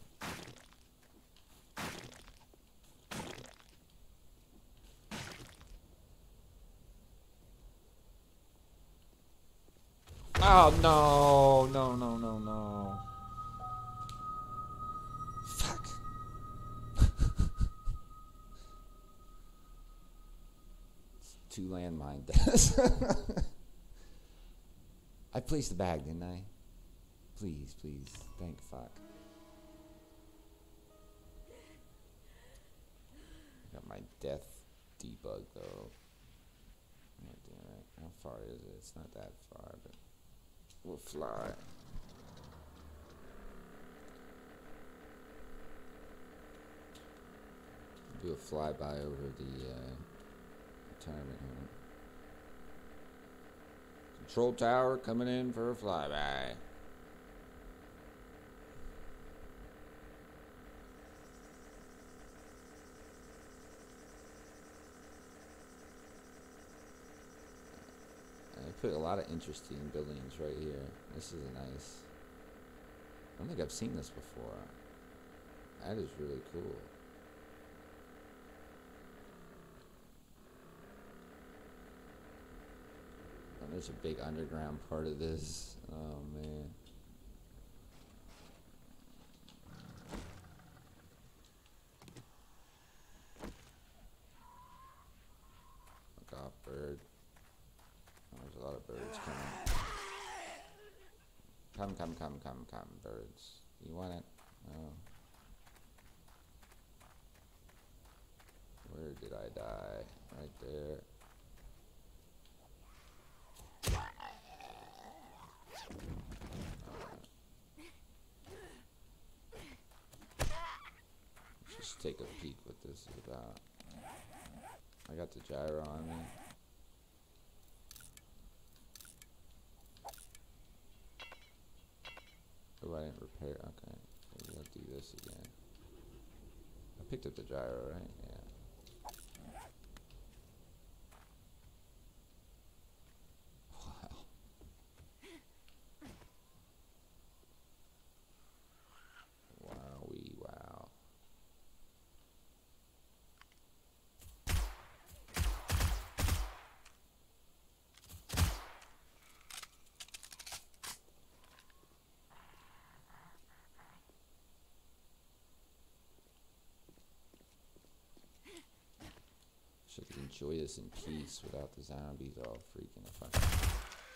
Oh no, no, no, no, no. Fuck. It's two landmine deaths. I placed the bag, didn't I? Please, please. Thank fuck. Got my death debug though. God damn it. How far is it? It's not that far, but we'll fly. Do a flyby over the uh, retirement home. Control tower coming in for a flyby. I put a lot of interesting buildings right here. This is a nice. I don't think I've seen this before. That is really cool. Oh, there's a big underground part of this. Oh man. Look off, bird. Oh, there's a lot of birds coming. Come, come, come, come, come, birds. You want it? Oh. Where did I die? Right there. Let's just take a peek what this is about. I got the gyro on me. Oh, I didn't repair. Okay. Maybe I'll do this again. I picked up the gyro, right? Yeah. Should enjoy this in peace without the zombies all freaking the fuck out.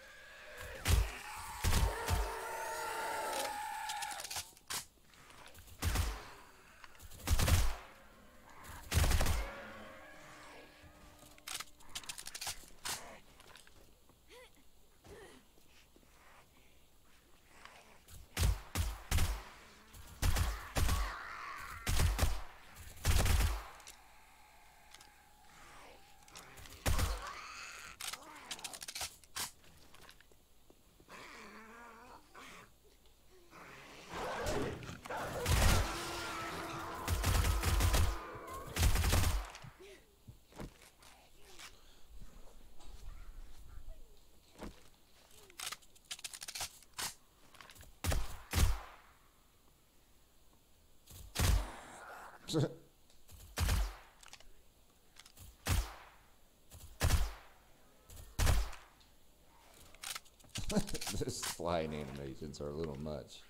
This flying animations are a little much.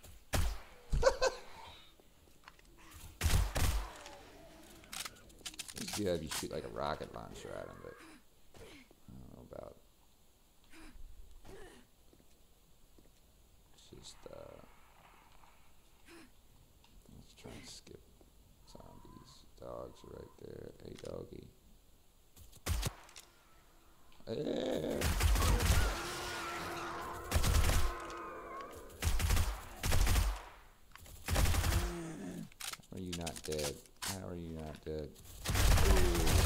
Used to have you shoot like a rocket launcher at them, but I don't know about. It's just uh, let's try and skip zombies. Dogs are right there. Hey, doggy. There. How are you not dead? How are you not dead? Ooh.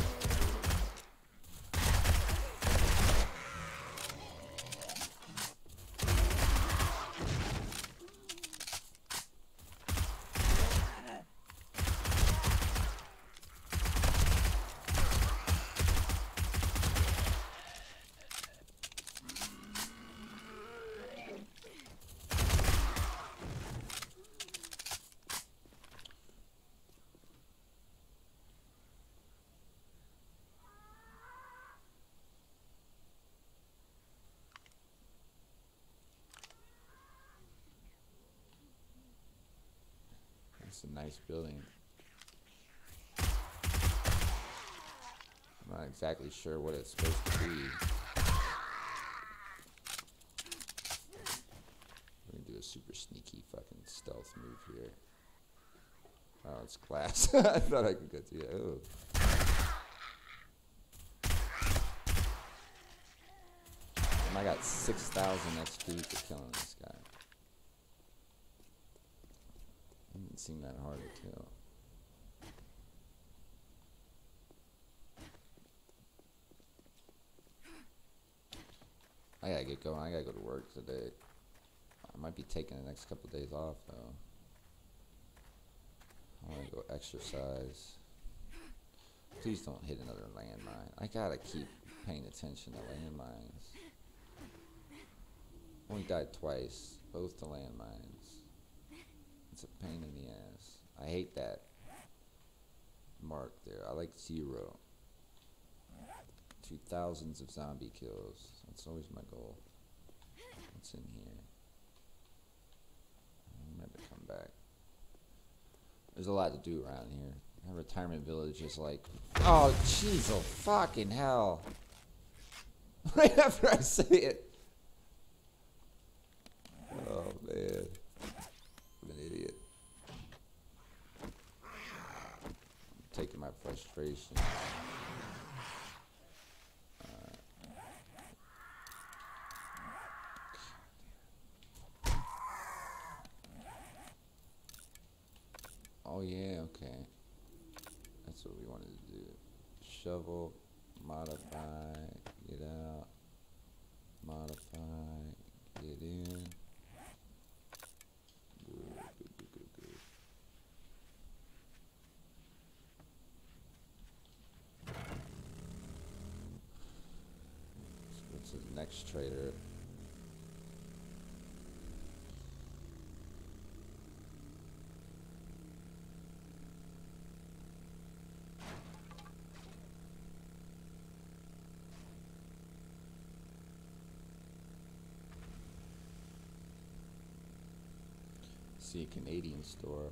It's a nice building. I'm not exactly sure what it's supposed to be. We're gonna do a super sneaky fucking stealth move here. Oh, it's glass. I thought I could get to it. Ooh. And I got six thousand X P for killing this guy. Didn't seem that hard to kill. I gotta get going. I gotta go to work today. I might be taking the next couple of days off though. I wanna go exercise. Please don't hit another landmine. I gotta keep paying attention to landmines. Only died twice, both to landmines. It's a pain in the ass. I hate that mark there. I like zero. Two thousands of zombie kills. That's always my goal. What's in here? I'm gonna come back. There's a lot to do around here. My retirement village is like, oh, jeez, oh, fucking hell. Right after I say it. Oh, man. I'm an idiot. I'm taking my frustration. Oh yeah, okay. That's what we wanted to do. Shovel, modify, get out, modify, get in. Good, good, good, good, good. Let's go to the next trader. See a Canadian store.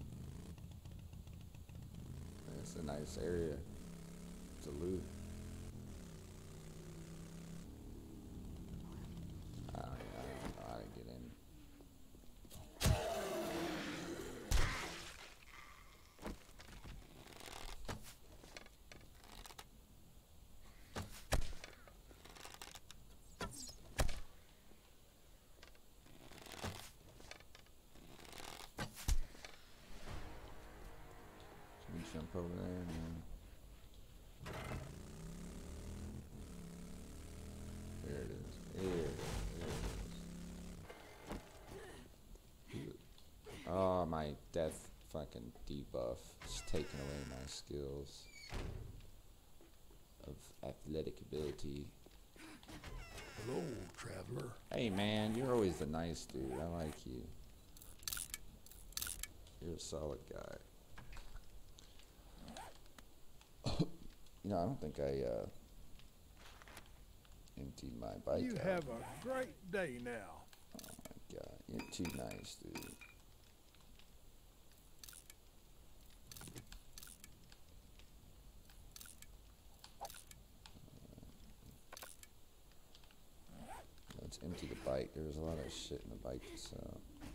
It's a nice area to loot. I don't, I don't know how to get in. Jump over there and then there it is. There it is. There it is. Oh, my death fucking debuff is taking away my skills of athletic ability. Hello, traveler. Hey man, you're always the nice dude. I like you. You're a solid guy. You know, I don't think I uh, emptied my bike You out. have a great day now. Oh my god, you're too nice, dude. Let's empty the bike. There was a lot of shit in the bike to sell.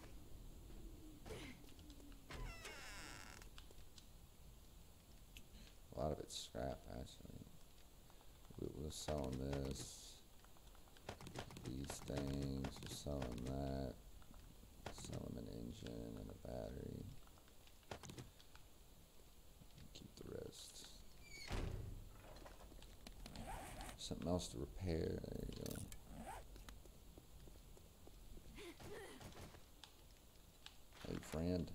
A lot of it's scrap, actually. We, we're selling this, these things, we're selling that, selling an engine and a battery. Keep the rest. Something else to repair, there you go. Hey, friend.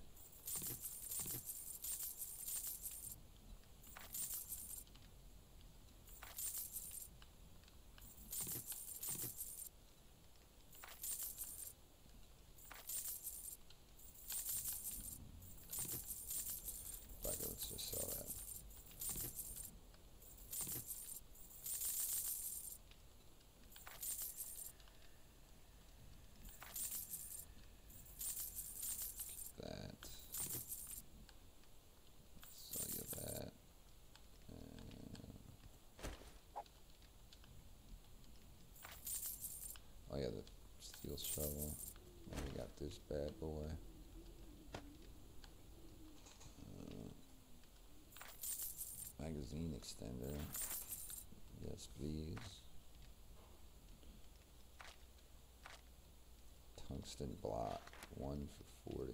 Let's just sell that. Keep that. Sell you that. And oh yeah, the steel shovel. And we got this bad boy. Magazine extender. Yes, please. Tungsten block. One for forty.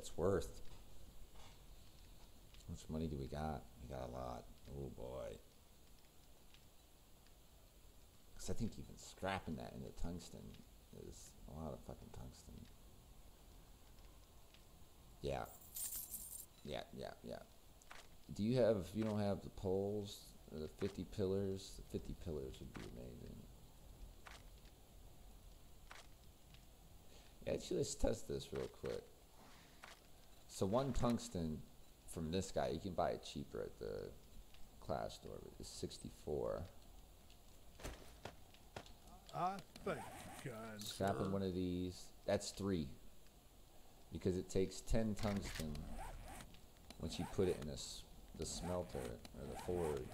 that's worth. How much money do we got? We got a lot. Oh boy. Because I think even scrapping that into tungsten is a lot of fucking tungsten. Yeah. Yeah, yeah, yeah. Do you have, if you don't have the poles, the fifty pillars, the fifty pillars would be amazing. Actually, let's test this real quick. So one tungsten from this guy, you can buy it cheaper at the class store, but it's sixty-four. I thank you, kind Scrapping sir. one of these, that's three. Because it takes ten tungsten once you put it in this, the smelter, or the forge.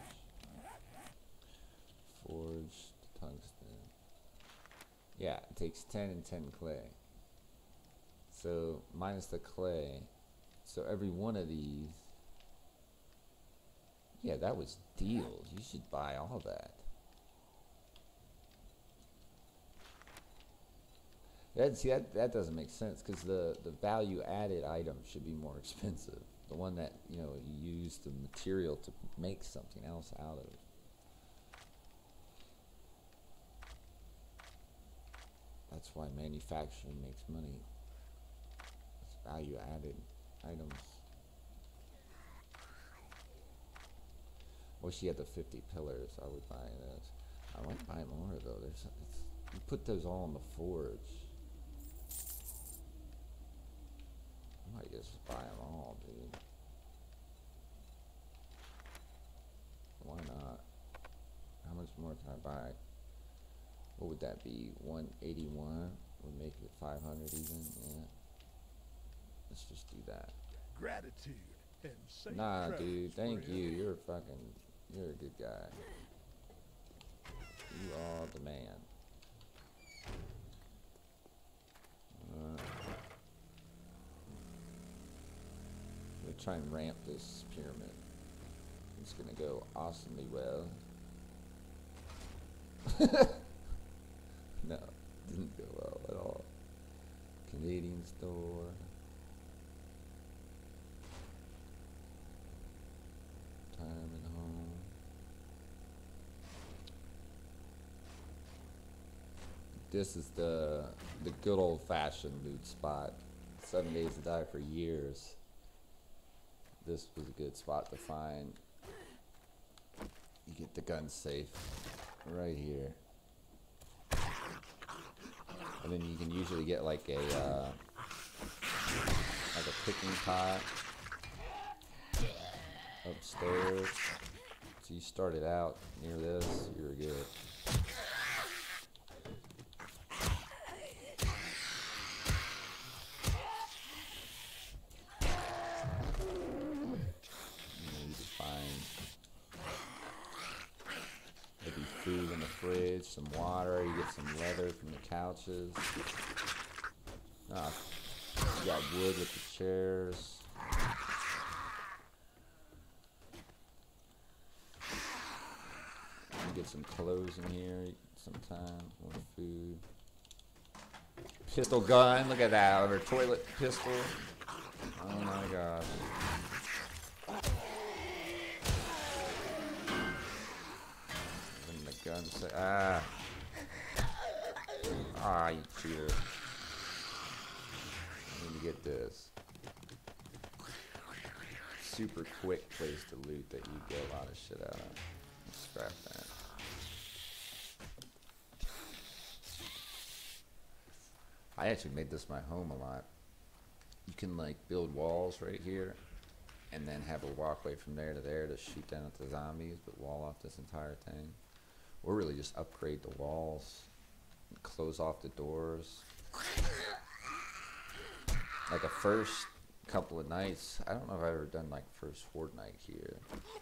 Forged tungsten. Yeah, it takes ten and ten clay. So, minus the clay. So every one of these. Yeah, that was deals. You should buy all that. That, see, that, that doesn't make sense because the, the value added item should be more expensive. The one that, you know, you use the material to make something else out of. That's why manufacturing makes money. It's value added items. Wish you had the fifty pillars. I would buy this. I might buy more though. There's it's, you put those all in the forge. I might just buy them all, dude. Why not? How much more can I buy? What would that be? one eighty-one would make it five hundred even. Yeah. Let's just do that. Gratitude and safe Nah, travels, dude. Thank friend. you. You're a fucking. You're a good guy. You are the man. Uh, we'll try and ramp this pyramid. It's gonna go awesomely well. No, didn't go well at all. Canadian store. Retirement home. This is the the good old fashioned loot spot. Seven Days to Die for years. This was a good spot to find. You get the gun safe right here. And then you can usually get like a uh, like a picking pot upstairs. So you started out near this, you were good. You need to find maybe food in the fridge, some water, you get some leather from the couches. Ah, you got wood with the chairs. You get some clothes in here sometime, more food. Pistol gun, look at that, or toilet pistol. Oh my gosh. And the gun say, ah. Ah, you cheater. I need to get this. Super quick place to loot that you get a lot of shit out of. Let's scrap that. I actually made this my home a lot. You can like build walls right here and then have a walkway from there to there to shoot down at the zombies, but wall off this entire thing. Or really just upgrade the walls, and close off the doors. Like a first couple of nights, I don't know if I've ever done like first horde night here.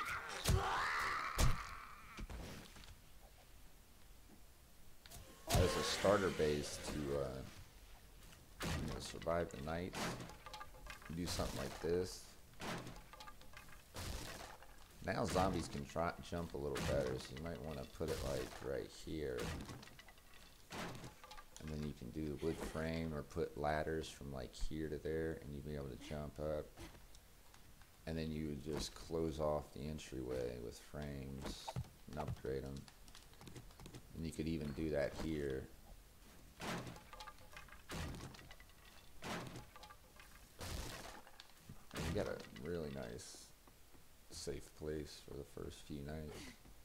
As a starter base to uh, you know, survive the night, do something like this. Now zombies can try jump a little better, so you might want to put it like right here, and then you can do the wood frame or put ladders from like here to there, and you'd be able to jump up. And then you would just close off the entryway with frames and upgrade them. And you could even do that here. And you got a really nice, safe place for the first few nights.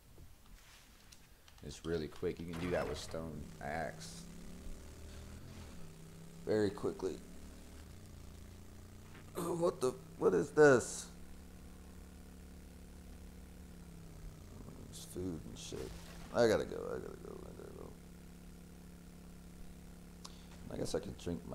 It's really quick. You can do that with stone axe very quickly. Oh, what the? What is this? There's food and shit. I gotta go. I gotta go. I gotta go. I guess I can drink my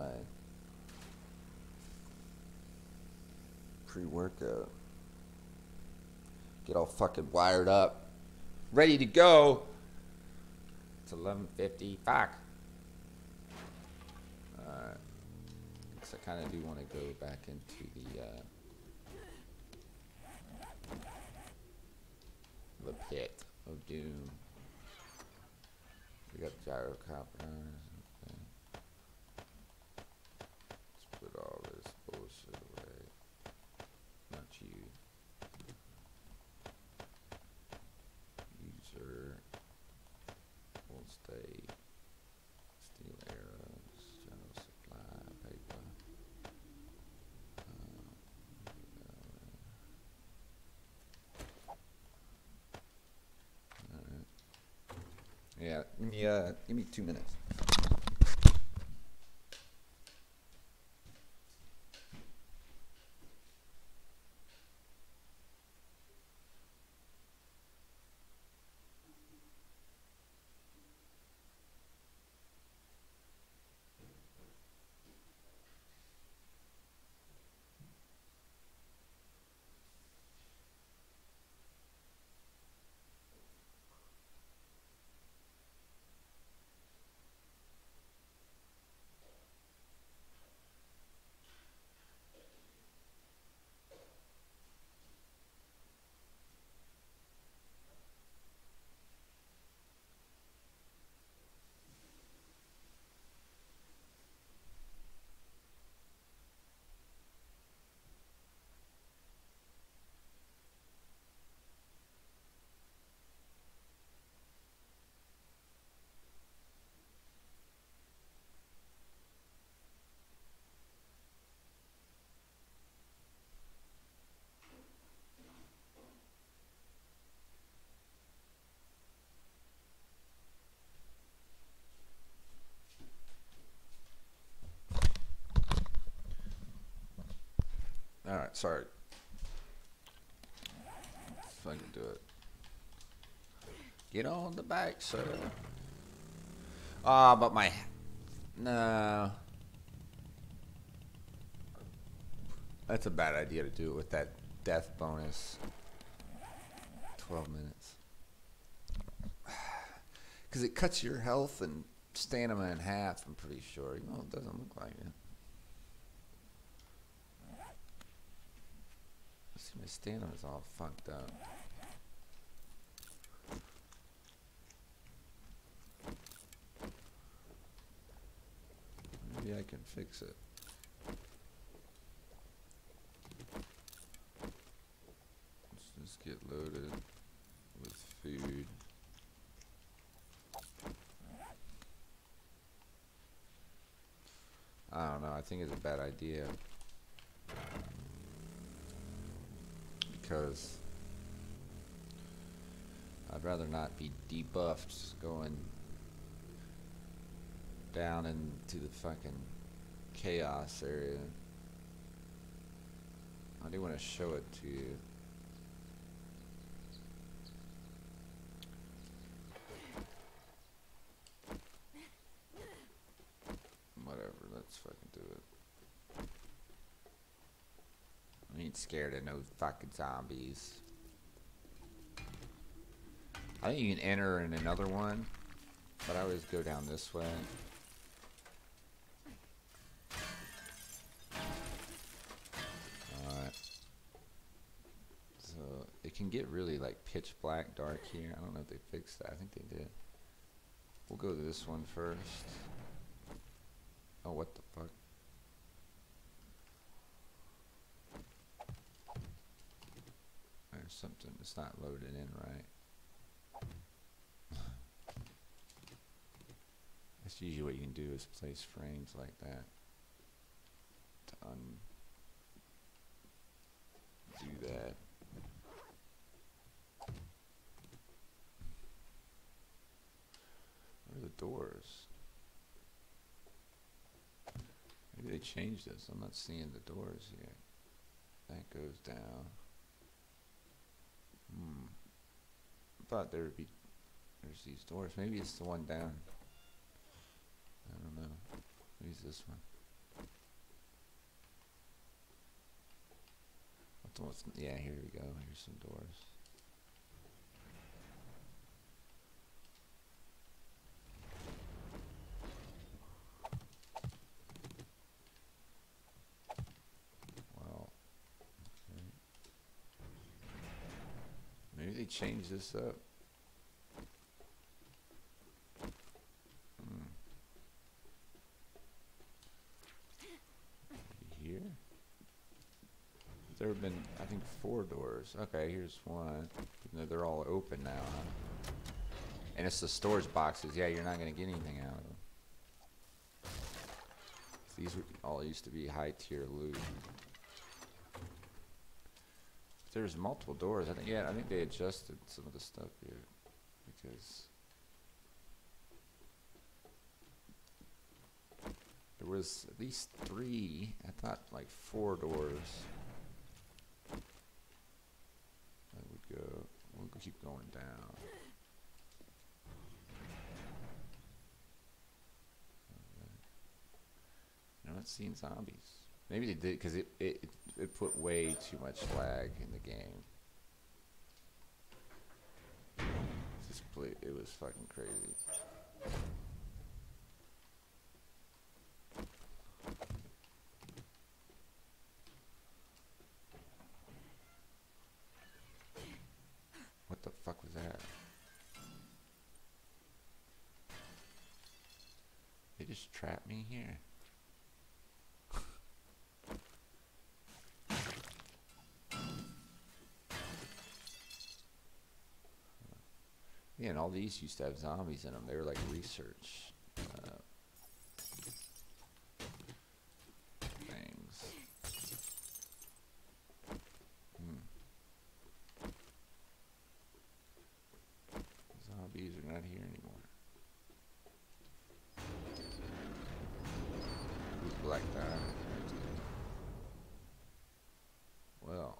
pre-workout. Get all fucking wired up, ready to go. It's eleven fifty. Fuck. Alright. Because I kind of do want to go back into the, uh, the pit of doom. We got gyrocopter on us. Okay. Let's put all this bullshit away. Not you. User. Will stay. Steel arrows. General supply. Paper. Uh, Alright. Yeah, yeah, give me two minutes. Alright, sorry. If I can do it. Get on the back, sir. Ah, but my... No. That's a bad idea to do it with that death bonus. twelve minutes. Because it cuts your health and stamina in half, I'm pretty sure. Even though it doesn't look like it. See, my stamina's all fucked up. Maybe I can fix it. Let's just get loaded with food. I don't know, I think it's a bad idea. Because I'd rather not be debuffed going down into the fucking chaos area. I do want to show it to you. Whatever, let's fucking do it. I ain't scared of no fucking zombies. I think you can enter in another one, but I always go down this way. Alright. So, it can get really like pitch black dark here. I don't know if they fixed that. I think they did. We'll go to this one first. Oh, what the fuck? There's something that's not loaded in right. That's usually what you can do, is place frames like that to undo that. Where are the doors? Maybe they changed this. I'm not seeing the doors yet. That goes down. Hmm. I thought there would be. There's these doors. Maybe it's the one down. I don't know. Maybe it's this one. What's the what's, yeah, here we go. Here's some doors. Well, okay. Maybe they changed this up. Hmm. Here? There have been, I think, four doors. Okay, here's one. Even though they're all open now, huh? And it's the storage boxes. Yeah, you're not going to get anything out of them. These were all used to be high tier loot. There's multiple doors. I think, yeah, I think they adjusted some of the stuff here because there was at least three. I thought like four doors. That would go. We'll keep going down. I'm not seeing zombies. Maybe they did because it, it it put way too much lag in the game. Just play, it was fucking crazy. What the fuck was that? They just trapped me here. Yeah, and all these used to have zombies in them. They were like research uh, things. Hmm. Zombies are not here anymore. People like that. Well.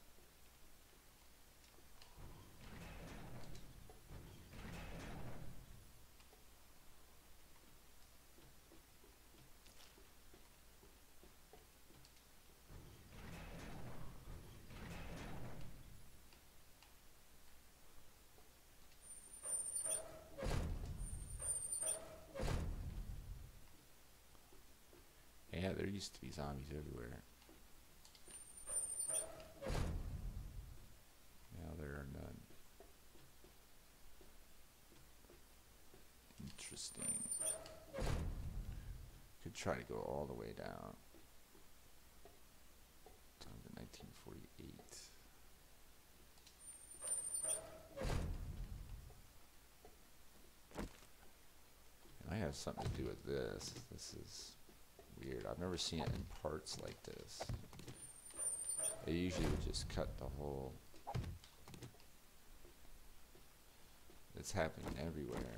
Yeah, there used to be zombies everywhere. Now there are none. Interesting. Could try to go all the way down. Down to nineteen forty-eight. It might have something to do with this. This is weird. I've never seen it in parts like this. They usually would just cut the whole. It's happening everywhere.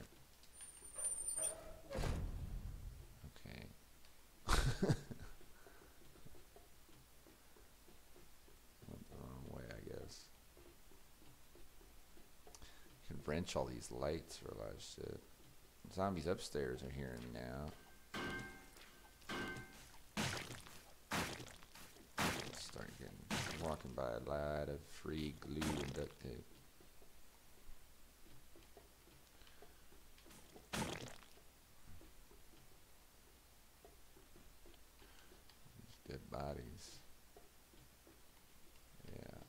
Okay. Went the wrong way, I guess. You can wrench all these lights for a lot of shit. Zombies upstairs are hearing me now. Start getting walking by a lot of free glue and duct tape. Dead bodies. Yeah.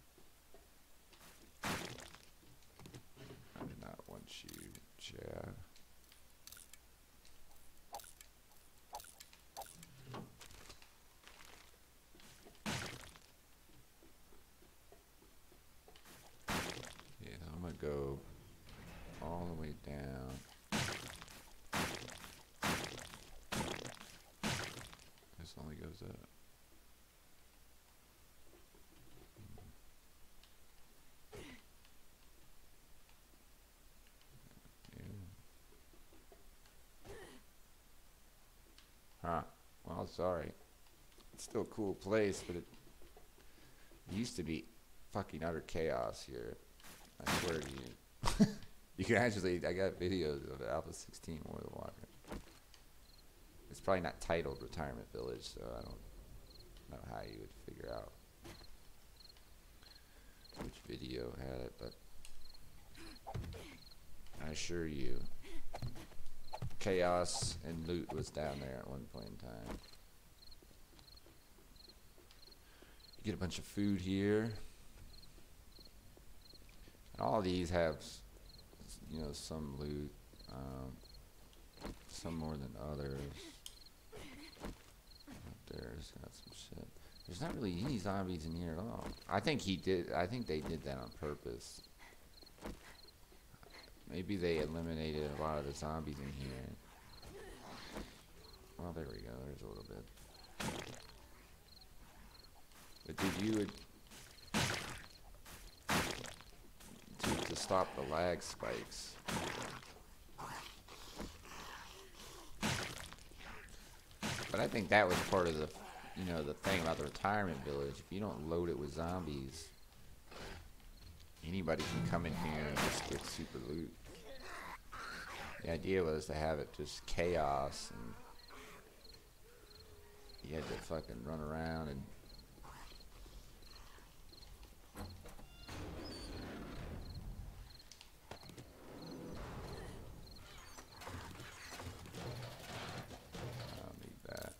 I did not want you, Chad. Where's that? Huh. Well, sorry. It's still a cool place, but it used to be fucking utter chaos here. I swear to you. You can actually, I got videos of Alpha sixteen War of the Walker. It's probably not titled Retirement Village, so I don't know how you would figure out which video had it, but I assure you, chaos and loot was down there at one point in time. You get a bunch of food here. And all of these have, you know, some loot, um, some more than others. Up there's got some shit. There's not really any zombies in here at all. I think he did, I think they did that on purpose. Maybe they eliminated a lot of the zombies in here. Well, there we go. There's a little bit. But dude, you would to, to stop the lag spikes. But I think that was part of the, you know, the thing about the retirement village. If you don't load it with zombies, anybody can come in here and just get super loot. The idea was to have it just chaos, and you had to fucking run around and I don't need that.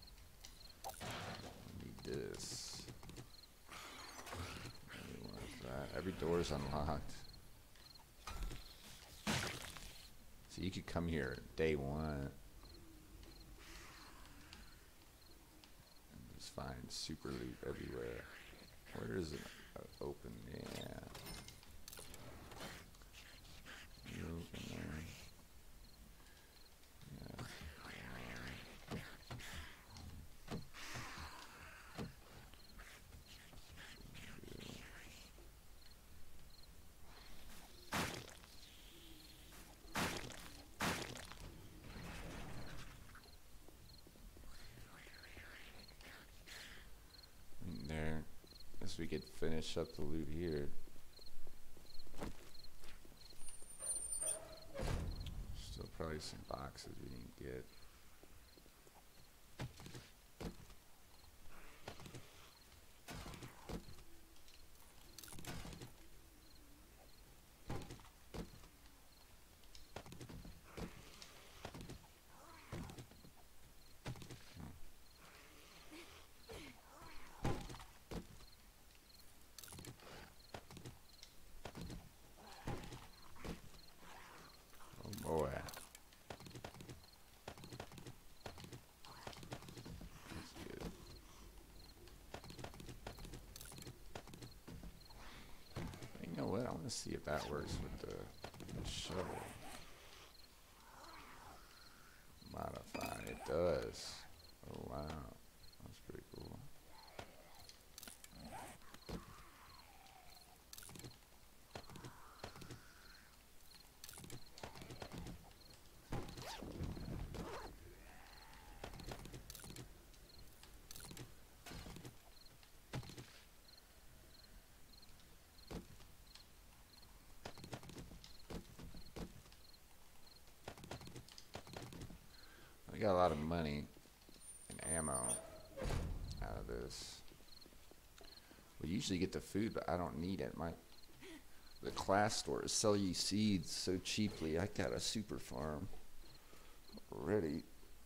I need this. What is that? Every door is unlocked. So you could come here day one and just find super loot everywhere. Where is it uh, open? Yeah. You open there. Yeah. There. Guess we could finish up the loot here. Still probably some boxes we didn't get. Oh boy. That's good. You know what? I want to see if that works with the, the shovel. Modify. It does. Oh wow. That's pretty cool. I got a lot of money and ammo out of this. We usually get the food, but I don't need it. My the class stores sell you seeds so cheaply. I got a super farm already.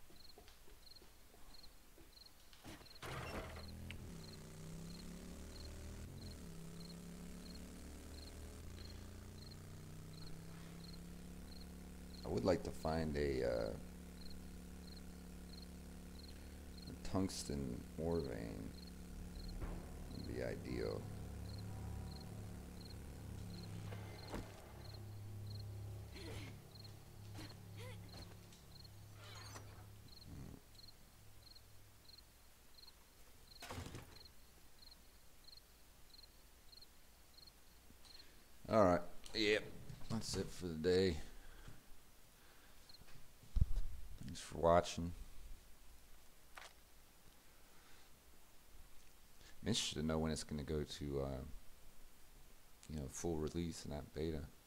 I would like to find a, uh, a tungsten ore vein. Would be ideal. Alright. Yep. That's it for the day. Thanks for watching. I'm interested to know when it's going to go to, uh, you know, full release in that beta.